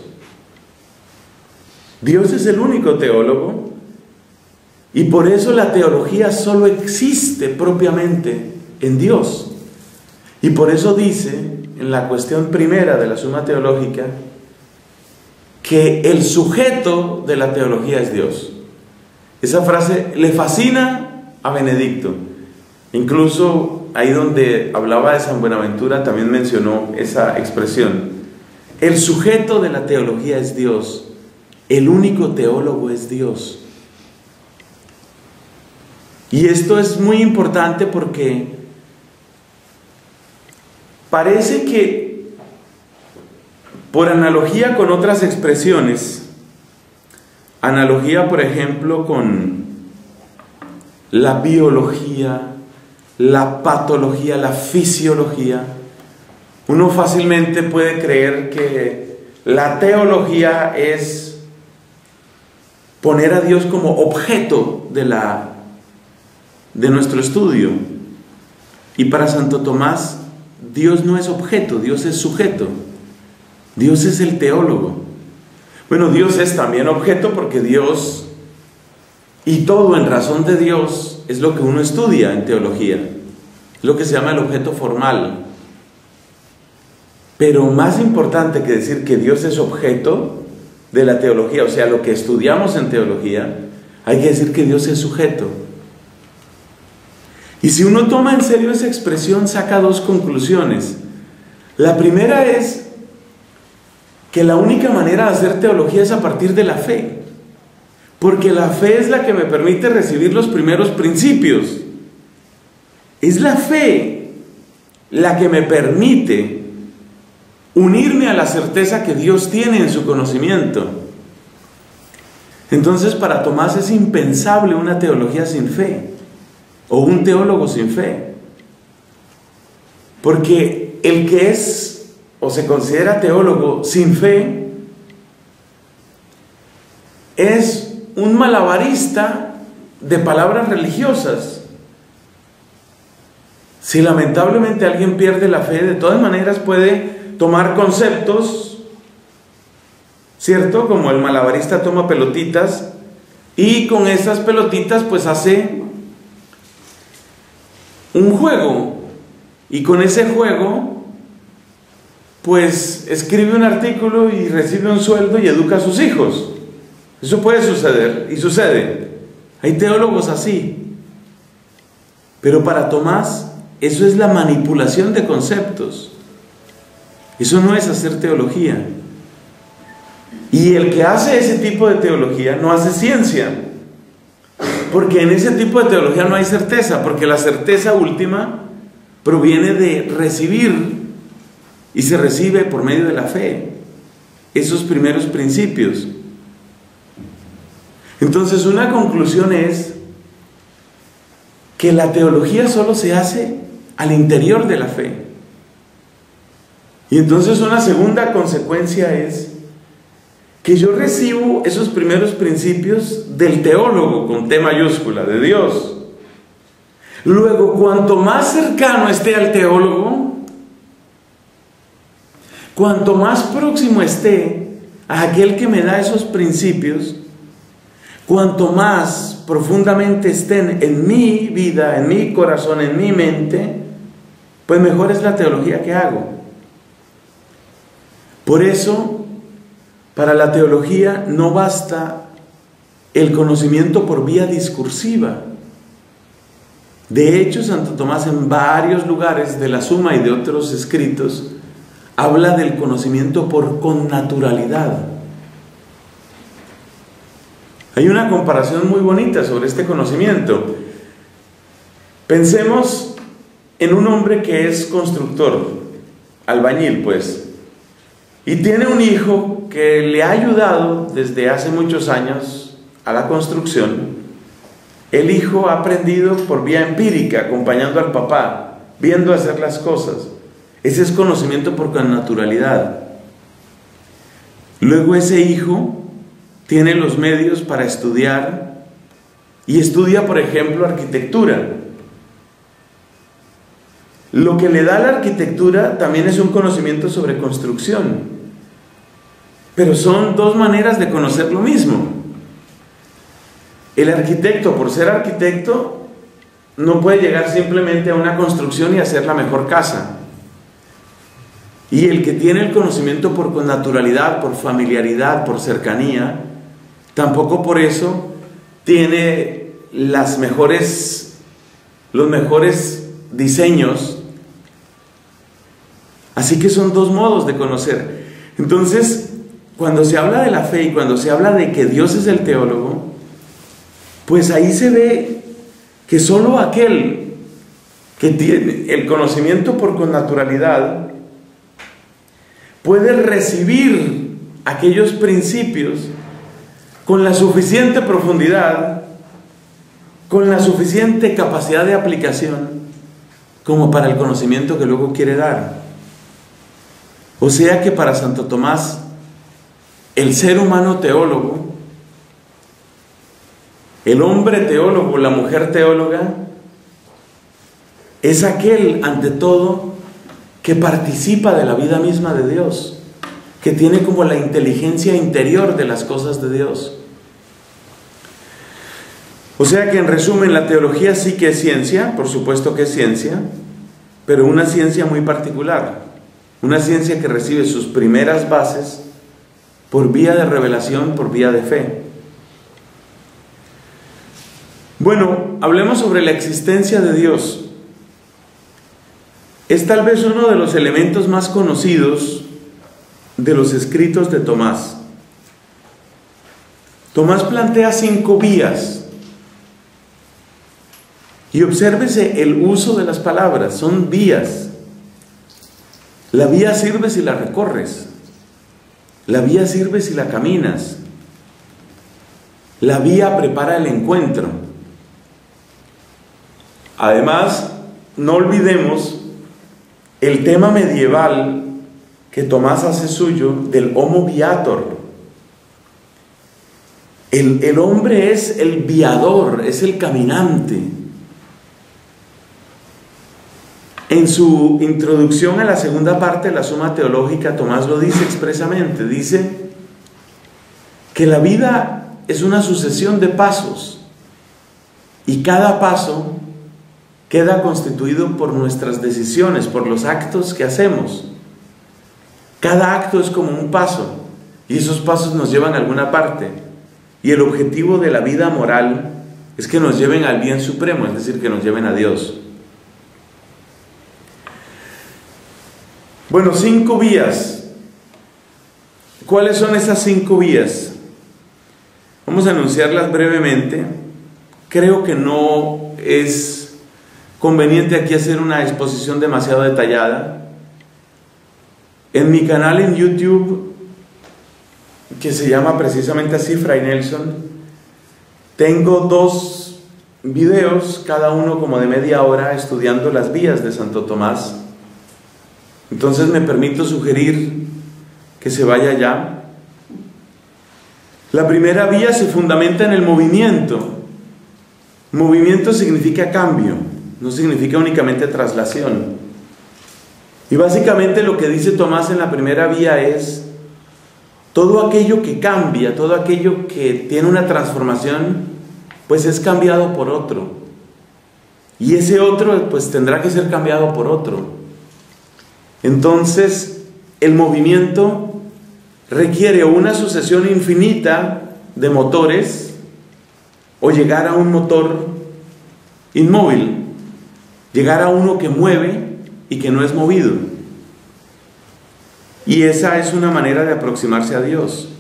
Dios es el único teólogo, y por eso la teología solo existe propiamente en Dios. Y por eso dice en la cuestión primera de la Suma Teológica que el sujeto de la teología es Dios. Esa frase le fascina a Benedicto. Incluso ahí donde hablaba de San Buenaventura también mencionó esa expresión. El sujeto de la teología es Dios. El único teólogo es Dios. Y esto es muy importante porque parece que, por analogía con otras expresiones, analogía por ejemplo con la biología, la patología, la fisiología, uno fácilmente puede creer que la teología es poner a Dios como objeto de nuestro estudio. Y para Santo Tomás, Dios no es objeto, Dios es sujeto. Dios es el teólogo. Bueno, Dios es también objeto porque Dios y todo en razón de Dios es lo que uno estudia en teología. Es lo que se llama el objeto formal. Pero más importante que decir que Dios es objeto de la teología, o sea, lo que estudiamos en teología, hay que decir que Dios es sujeto. Y si uno toma en serio esa expresión, saca dos conclusiones. La primera es que la única manera de hacer teología es a partir de la fe, porque la fe es la que me permite recibir los primeros principios. Es la fe la que me permite unirme a la certeza que Dios tiene en su conocimiento. Entonces para Tomás es impensable una teología sin fe, o un teólogo sin fe, porque el que es o se considera teólogo sin fe es un malabarista de palabras religiosas. Si lamentablemente alguien pierde la fe, de todas maneras puede tomar conceptos, ¿cierto? Como el malabarista toma pelotitas y con esas pelotitas pues hace un juego, y con ese juego pues escribe un artículo y recibe un sueldo y educa a sus hijos. Eso puede suceder y sucede. Hay teólogos así. Pero para Tomás eso es la manipulación de conceptos. Eso no es hacer teología. Y el que hace ese tipo de teología no hace ciencia, porque en ese tipo de teología no hay certeza, porque la certeza última proviene de recibir, y se recibe por medio de la fe, esos primeros principios. Entonces, una conclusión es que la teología solo se hace al interior de la fe. Y entonces una segunda consecuencia es que yo recibo esos primeros principios del teólogo, con T mayúscula, de Dios. Luego, cuanto más cercano esté al teólogo, cuanto más próximo esté a aquel que me da esos principios, cuanto más profundamente estén en mi vida, en mi corazón, en mi mente, pues mejor es la teología que hago. Por eso, para la teología no basta el conocimiento por vía discursiva. De hecho, Santo Tomás en varios lugares de la Suma y de otros escritos habla del conocimiento por connaturalidad. Hay una comparación muy bonita sobre este conocimiento. Pensemos en un hombre que es constructor, albañil pues, y tiene un hijo que le ha ayudado desde hace muchos años a la construcción. El hijo ha aprendido por vía empírica, acompañando al papá, viendo hacer las cosas. Ese es conocimiento por connaturalidad. Luego ese hijo tiene los medios para estudiar y estudia, por ejemplo, arquitectura. Lo que le da la arquitectura también es un conocimiento sobre construcción. Pero son dos maneras de conocer lo mismo. El arquitecto, por ser arquitecto, no puede llegar simplemente a una construcción y hacer la mejor casa. Y el que tiene el conocimiento por connaturalidad, por familiaridad, por cercanía, tampoco por eso tiene los mejores diseños. Así que son dos modos de conocer. Entonces, cuando se habla de la fe y cuando se habla de que Dios es el teólogo, pues ahí se ve que solo aquel que tiene el conocimiento por connaturalidad puede recibir aquellos principios con la suficiente profundidad, con la suficiente capacidad de aplicación, como para el conocimiento que luego quiere dar. O sea que para Santo Tomás, el ser humano teólogo, el hombre teólogo, la mujer teóloga, es aquel, ante todo, que participa de la vida misma de Dios, que tiene como la inteligencia interior de las cosas de Dios. O sea que, en resumen, la teología sí que es ciencia, por supuesto que es ciencia, pero una ciencia muy particular, una ciencia que recibe sus primeras bases por vía de revelación, por vía de fe. Bueno, hablemos sobre la existencia de Dios. Es tal vez uno de los elementos más conocidos de los escritos de Tomás. Tomás plantea 5 vías. Y obsérvese el uso de las palabras, son vías. La vía sirve si la recorres. La vía sirve si la caminas. La vía prepara el encuentro. Además, no olvidemos el tema medieval que Tomás hace suyo del homo viator. El hombre es el viador, es el caminante. En su introducción a la segunda parte de la Suma Teológica, Tomás lo dice expresamente. Dice que la vida es una sucesión de pasos y cada paso queda constituido por nuestras decisiones, por los actos que hacemos. Cada acto es como un paso y esos pasos nos llevan a alguna parte. Y el objetivo de la vida moral es que nos lleven al bien supremo, es decir, que nos lleven a Dios. Bueno, 5 vías. ¿Cuáles son esas 5 vías? Vamos a anunciarlas brevemente. Creo que no es conveniente aquí hacer una exposición demasiado detallada. En mi canal en YouTube, que se llama precisamente así, Fray Nelson, tengo 2 videos, cada uno como de media hora, estudiando las vías de Santo Tomás. Entonces me permito sugerir que se vaya allá. La primera vía se fundamenta en el movimiento. Movimiento significa cambio, no significa únicamente traslación. Y básicamente lo que dice Tomás en la primera vía es: todo aquello que cambia, todo aquello que tiene una transformación, pues es cambiado por otro. Y ese otro pues tendrá que ser cambiado por otro. Entonces, el movimiento requiere una sucesión infinita de motores, o llegar a un motor inmóvil, llegar a uno que mueve y que no es movido. Y esa es una manera de aproximarse a Dios.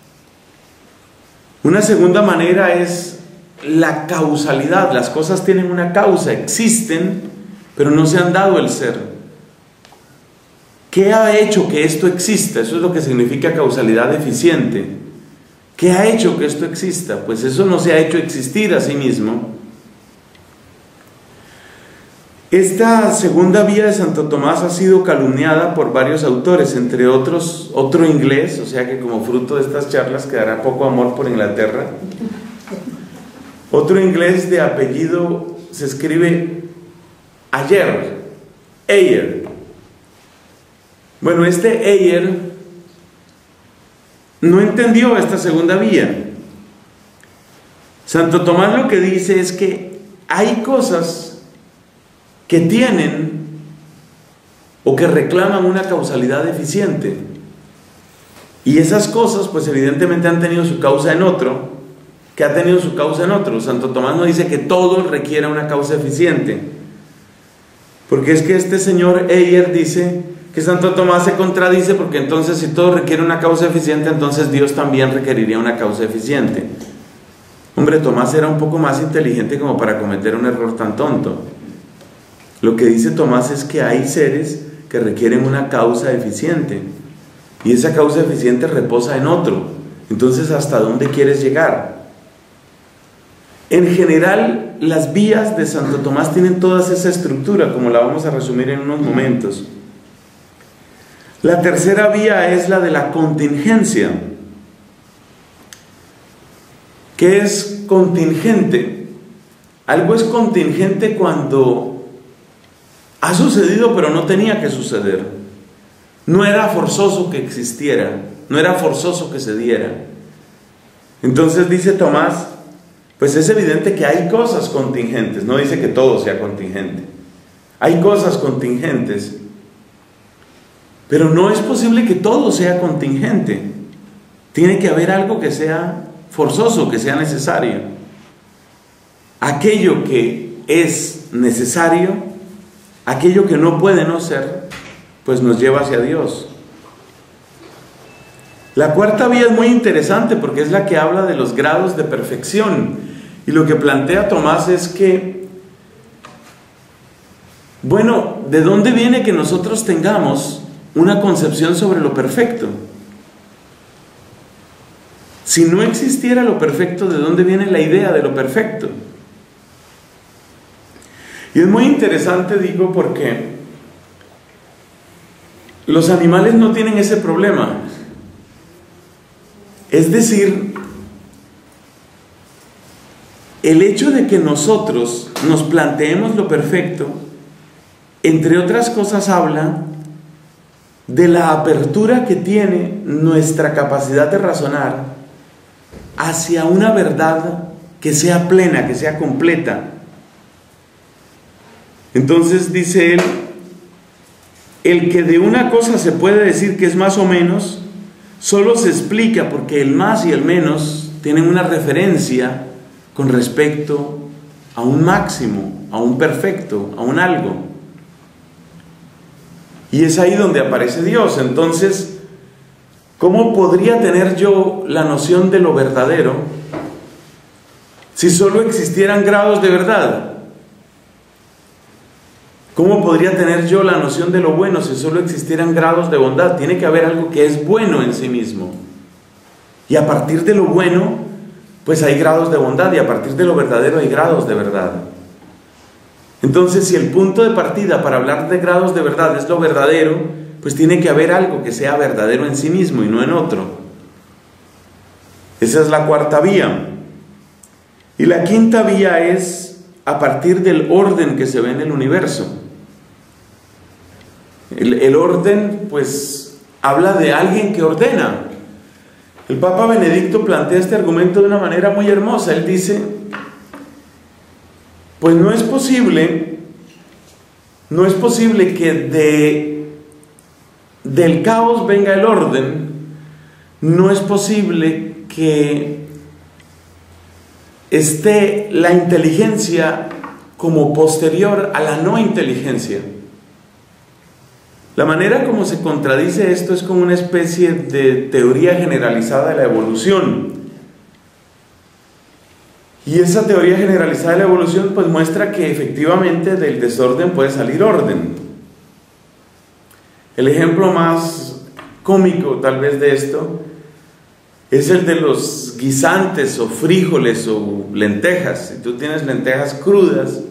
Una segunda manera es la causalidad. Las cosas tienen una causa, existen, pero no se han dado el ser. ¿Qué ha hecho que esto exista? Eso es lo que significa causalidad eficiente. ¿Qué ha hecho que esto exista? Pues eso no se ha hecho existir a sí mismo. Esta segunda vía de Santo Tomás ha sido calumniada por varios autores, entre otros otro inglés, o sea que como fruto de estas charlas quedará poco amor por Inglaterra. Otro inglés de apellido se escribe Ayer. Bueno, este Ayer no entendió esta segunda vía. Santo Tomás lo que dice es que hay cosas que tienen o que reclaman una causalidad eficiente, y esas cosas pues evidentemente han tenido su causa en otro, que ha tenido su causa en otro. Santo Tomás no dice que todo requiera una causa eficiente, porque es que este señor Ayer dice que Santo Tomás se contradice, porque entonces si todo requiere una causa eficiente, entonces Dios también requeriría una causa eficiente. Hombre, Tomás era un poco más inteligente como para cometer un error tan tonto. Lo que dice Tomás es que hay seres que requieren una causa eficiente, y esa causa eficiente reposa en otro. Entonces, ¿hasta dónde quieres llegar? En general, las vías de Santo Tomás tienen toda esa estructura, como la vamos a resumir en unos momentos. La tercera vía es la de la contingencia. ¿Qué es contingente? Algo es contingente cuando ha sucedido pero no tenía que suceder. No era forzoso que existiera, no era forzoso que se diera. Entonces dice Tomás, pues es evidente que hay cosas contingentes, no dice que todo sea contingente. Hay cosas contingentes, pero no es posible que todo sea contingente. Tiene que haber algo que sea forzoso, que sea necesario. Aquello que es necesario, aquello que no puede no ser, pues nos lleva hacia Dios. La cuarta vía es muy interesante porque es la que habla de los grados de perfección. Y lo que plantea Tomás es que, bueno, ¿de dónde viene que nosotros tengamos una concepción sobre lo perfecto? Si no existiera lo perfecto, ¿de dónde viene la idea de lo perfecto? Y es muy interesante, digo, porque los animales no tienen ese problema. Es decir, el hecho de que nosotros nos planteemos lo perfecto, entre otras cosas, habla de la apertura que tiene nuestra capacidad de razonar hacia una verdad que sea plena, que sea completa. Entonces dice él, el que de una cosa se puede decir que es más o menos, solo se explica porque el más y el menos tienen una referencia con respecto a un máximo, a un perfecto, a un algo. Y es ahí donde aparece Dios. Entonces, ¿cómo podría tener yo la noción de lo verdadero si solo existieran grados de verdad? ¿Cómo podría tener yo la noción de lo bueno si solo existieran grados de bondad? Tiene que haber algo que es bueno en sí mismo. Y a partir de lo bueno, pues hay grados de bondad, y a partir de lo verdadero hay grados de verdad. Entonces, si el punto de partida para hablar de grados de verdad es lo verdadero, pues tiene que haber algo que sea verdadero en sí mismo y no en otro. Esa es la cuarta vía. Y la quinta vía es a partir del orden que se ve en el universo. El orden, pues, habla de alguien que ordena. El Papa Benedicto plantea este argumento de una manera muy hermosa. Él dice, pues no es posible que del caos venga el orden, no es posible que esté la inteligencia como posterior a la no inteligencia. La manera como se contradice esto es como una especie de teoría generalizada de la evolución. Y esa teoría generalizada de la evolución pues muestra que efectivamente del desorden puede salir orden. El ejemplo más cómico tal vez de esto es el de los guisantes o frijoles o lentejas. Si tú tienes lentejas crudas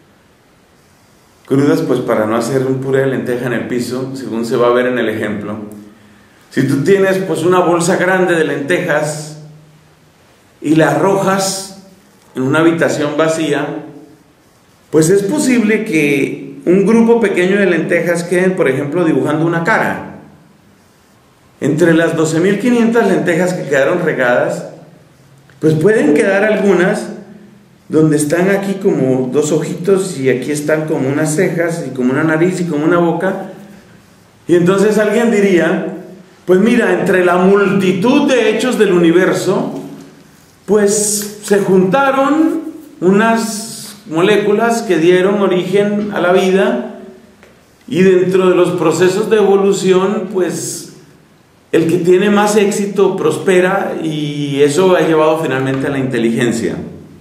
pues para no hacer un puré de lenteja en el piso, según se va a ver en el ejemplo. Si tú tienes pues una bolsa grande de lentejas y la arrojas en una habitación vacía, pues es posible que un grupo pequeño de lentejas queden, por ejemplo, dibujando una cara. Entre las 12.500 lentejas que quedaron regadas, pues pueden quedar algunas donde están aquí como dos ojitos y aquí están como unas cejas y como una nariz y como una boca. Y entonces alguien diría, pues mira, entre la multitud de hechos del universo, pues se juntaron unas moléculas que dieron origen a la vida, y dentro de los procesos de evolución, pues el que tiene más éxito prospera, y eso ha llevado finalmente a la inteligencia.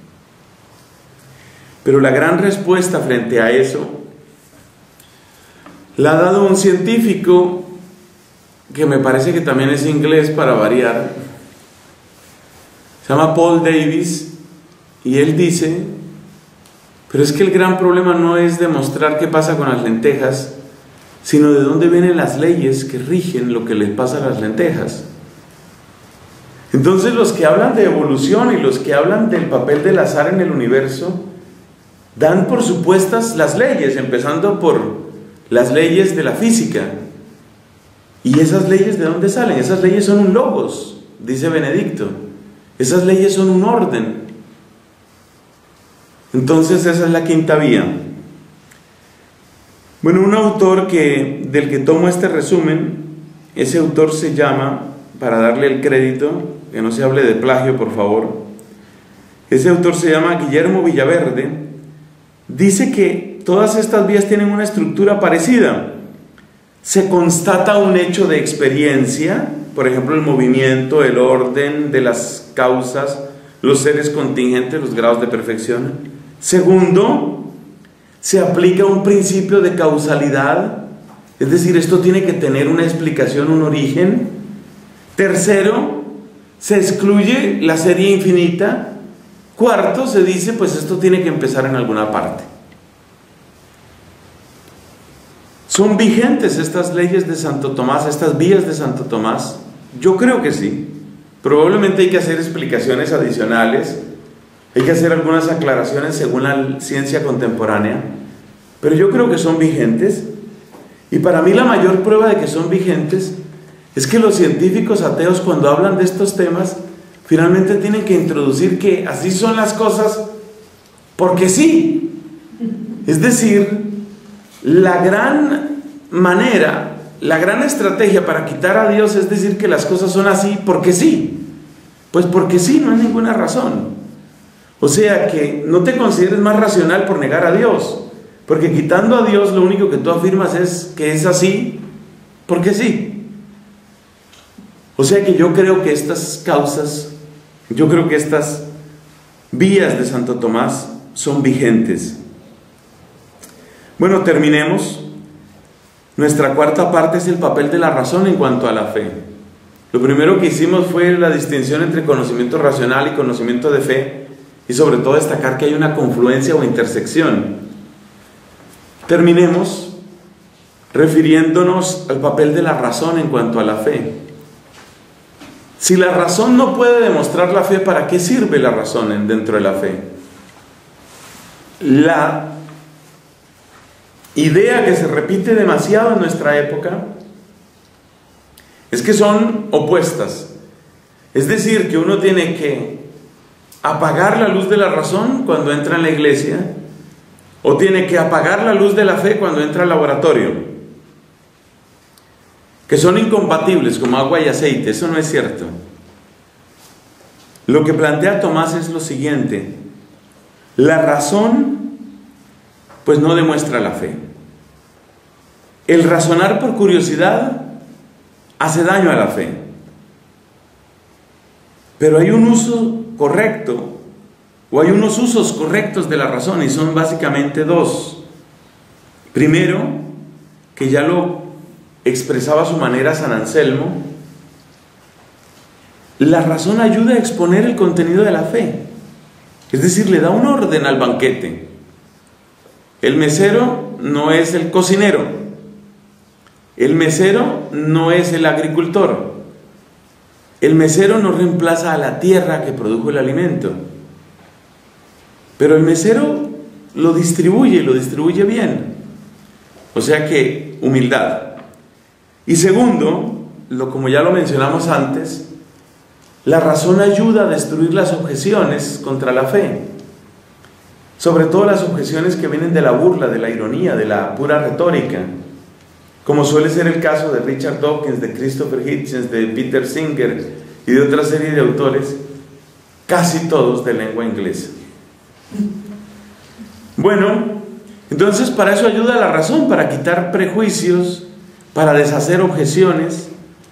Pero la gran respuesta frente a eso la ha dado un científico que me parece que también es inglés para variar. Se llama Paul Davies, y él dice, pero es que el gran problema no es demostrar qué pasa con las lentejas, sino de dónde vienen las leyes que rigen lo que les pasa a las lentejas. Entonces los que hablan de evolución y los que hablan del papel del azar en el universo dan por supuestas las leyes, empezando por las leyes de la física. ¿Y esas leyes de dónde salen? Esas leyes son un logos, dice Benedicto. Esas leyes son un orden. Entonces esa es la quinta vía. Bueno, un autor del que tomo este resumen, ese autor se llama, para darle el crédito, que no se hable de plagio por favor, ese autor se llama Guillermo Villaverde. Dice que todas estas vías tienen una estructura parecida. Se constata un hecho de experiencia, por ejemplo el movimiento, el orden de las causas, los seres contingentes, los grados de perfección. Segundo, se aplica un principio de causalidad, es decir, esto tiene que tener una explicación, un origen. Tercero, se excluye la serie infinita. Cuarto, se dice, pues esto tiene que empezar en alguna parte. ¿Son vigentes estas leyes de Santo Tomás, estas vías de Santo Tomás? Yo creo que sí. Probablemente hay que hacer explicaciones adicionales, hay que hacer algunas aclaraciones según la ciencia contemporánea, pero yo creo que son vigentes. Y para mí la mayor prueba de que son vigentes es que los científicos ateos, cuando hablan de estos temas, finalmente tienen que introducir que así son las cosas porque sí. Es decir, la gran manera, la gran estrategia para quitar a Dios es decir que las cosas son así porque sí. Pues porque sí, no hay ninguna razón. O sea que no te consideres más racional por negar a Dios. Porque quitando a Dios, lo único que tú afirmas es que es así, porque sí. O sea que yo creo que estas causas, yo creo que estas vías de Santo Tomás son vigentes. Bueno, terminemos. Nuestra cuarta parte es el papel de la razón en cuanto a la fe. Lo primero que hicimos fue la distinción entre conocimiento racional y conocimiento de fe, y sobre todo destacar que hay una confluencia o intersección. Terminemos refiriéndonos al papel de la razón en cuanto a la fe. Si la razón no puede demostrar la fe, ¿para qué sirve la razón dentro de la fe? La idea que se repite demasiado en nuestra época es que son opuestas. Es decir, que uno tiene que apagar la luz de la razón cuando entra en la iglesia, o tiene que apagar la luz de la fe cuando entra al laboratorio, que son incompatibles como agua y aceite. Eso no es cierto. Lo que plantea Tomás es lo siguiente: la razón pues no demuestra la fe. El razonar por curiosidad hace daño a la fe, pero hay un uso correcto, o hay unos usos correctos de la razón, y son básicamente dos. Primero, que ya lo expresaba a su manera San Anselmo, la razón ayuda a exponer el contenido de la fe, es decir, le da un orden al banquete. El mesero no es el cocinero, el mesero no es el agricultor, el mesero no reemplaza a la tierra que produjo el alimento, pero el mesero lo distribuye bien. O sea que humildad. Y segundo, como ya lo mencionamos antes, la razón ayuda a destruir las objeciones contra la fe, sobre todo las objeciones que vienen de la burla, de la ironía, de la pura retórica, como suele ser el caso de Richard Dawkins, de Christopher Hitchens, de Peter Singer y de otra serie de autores, casi todos de lengua inglesa. Bueno, entonces para eso ayuda la razón, para quitar prejuicios, para deshacer objeciones.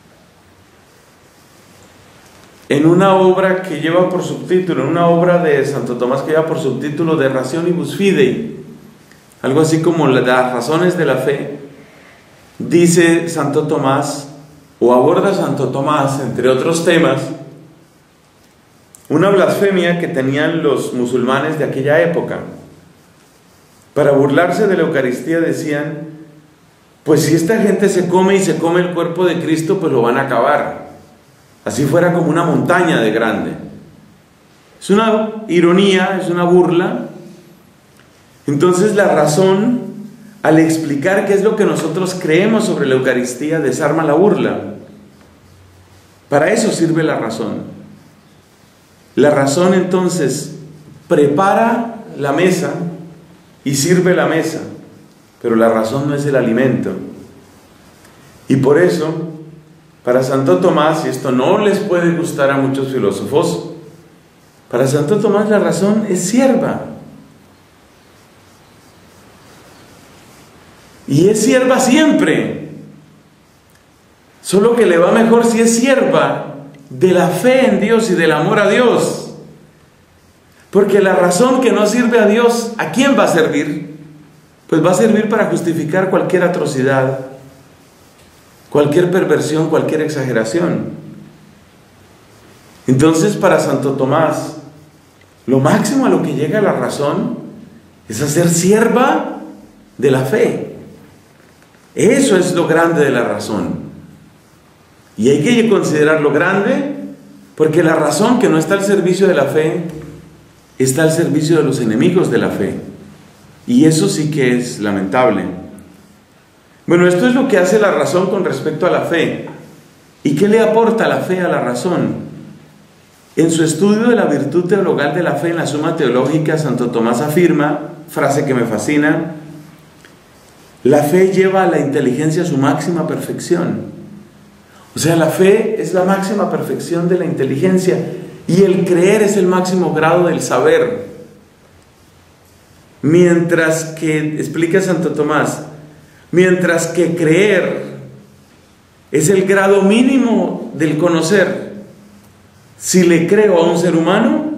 En una obra que lleva por subtítulo, en una obra de Santo Tomás que lleva por subtítulo De Rationibus Fidei, algo así como las razones de la fe, dice Santo Tomás, o aborda Santo Tomás, entre otros temas, una blasfemia que tenían los musulmanes de aquella época. Para burlarse de la Eucaristía decían: pues si esta gente se come el cuerpo de Cristo, pues lo van a acabar, así fuera como una montaña de grande. Es una ironía, es una burla. Entonces la razón, al explicar qué es lo que nosotros creemos sobre la Eucaristía, desarma la burla. Para eso sirve la razón. La razón entonces prepara la mesa y sirve la mesa, pero la razón no es el alimento. Y por eso, para Santo Tomás, y esto no les puede gustar a muchos filósofos, para Santo Tomás la razón es sierva. Y es sierva siempre, solo que le va mejor si es sierva de la fe en Dios y del amor a Dios. Porque la razón que no sirve a Dios, ¿a quién va a servir? Pues va a servir para justificar cualquier atrocidad, cualquier perversión, cualquier exageración. Entonces, para Santo Tomás, lo máximo a lo que llega la razón es a ser sierva de la fe. Eso es lo grande de la razón. Y hay que considerarlo grande, porque la razón que no está al servicio de la fe está al servicio de los enemigos de la fe. Y eso sí que es lamentable. Bueno, esto es lo que hace la razón con respecto a la fe. ¿Y qué le aporta la fe a la razón? En su estudio de la virtud teologal de la fe en la Suma Teológica, Santo Tomás afirma, frase que me fascina: la fe lleva a la inteligencia a su máxima perfección. O sea, la fe es la máxima perfección de la inteligencia, y el creer es el máximo grado del saber. mientras que, explica Santo Tomás, mientras que creer es el grado mínimo del conocer. Si le creo a un ser humano,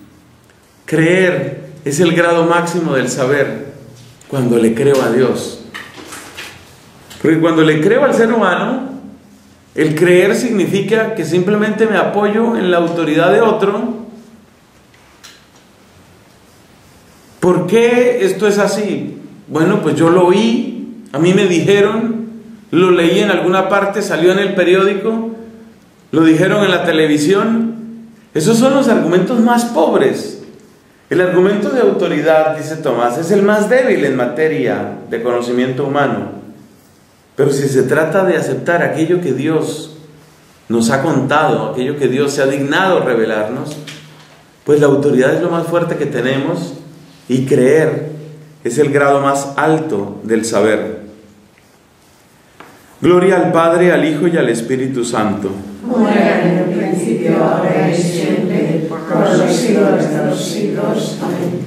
creer es el grado máximo del saber cuando le creo a Dios. Porque cuando le creo al ser humano, el creer significa que simplemente me apoyo en la autoridad de otro. ¿Por qué esto es así? Bueno, pues yo lo oí, a mí me dijeron, lo leí en alguna parte, salió en el periódico, lo dijeron en la televisión. Esos son los argumentos más pobres. El argumento de autoridad, dice Tomás, es el más débil en materia de conocimiento humano. Pero si se trata de aceptar aquello que Dios nos ha contado, aquello que Dios se ha dignado revelarnos, pues la autoridad es lo más fuerte que tenemos, y creer es el grado más alto del saber. Gloria al Padre, al Hijo y al Espíritu Santo. Como era en el principio, ahora y siempre, por los siglos de los siglos. Amén.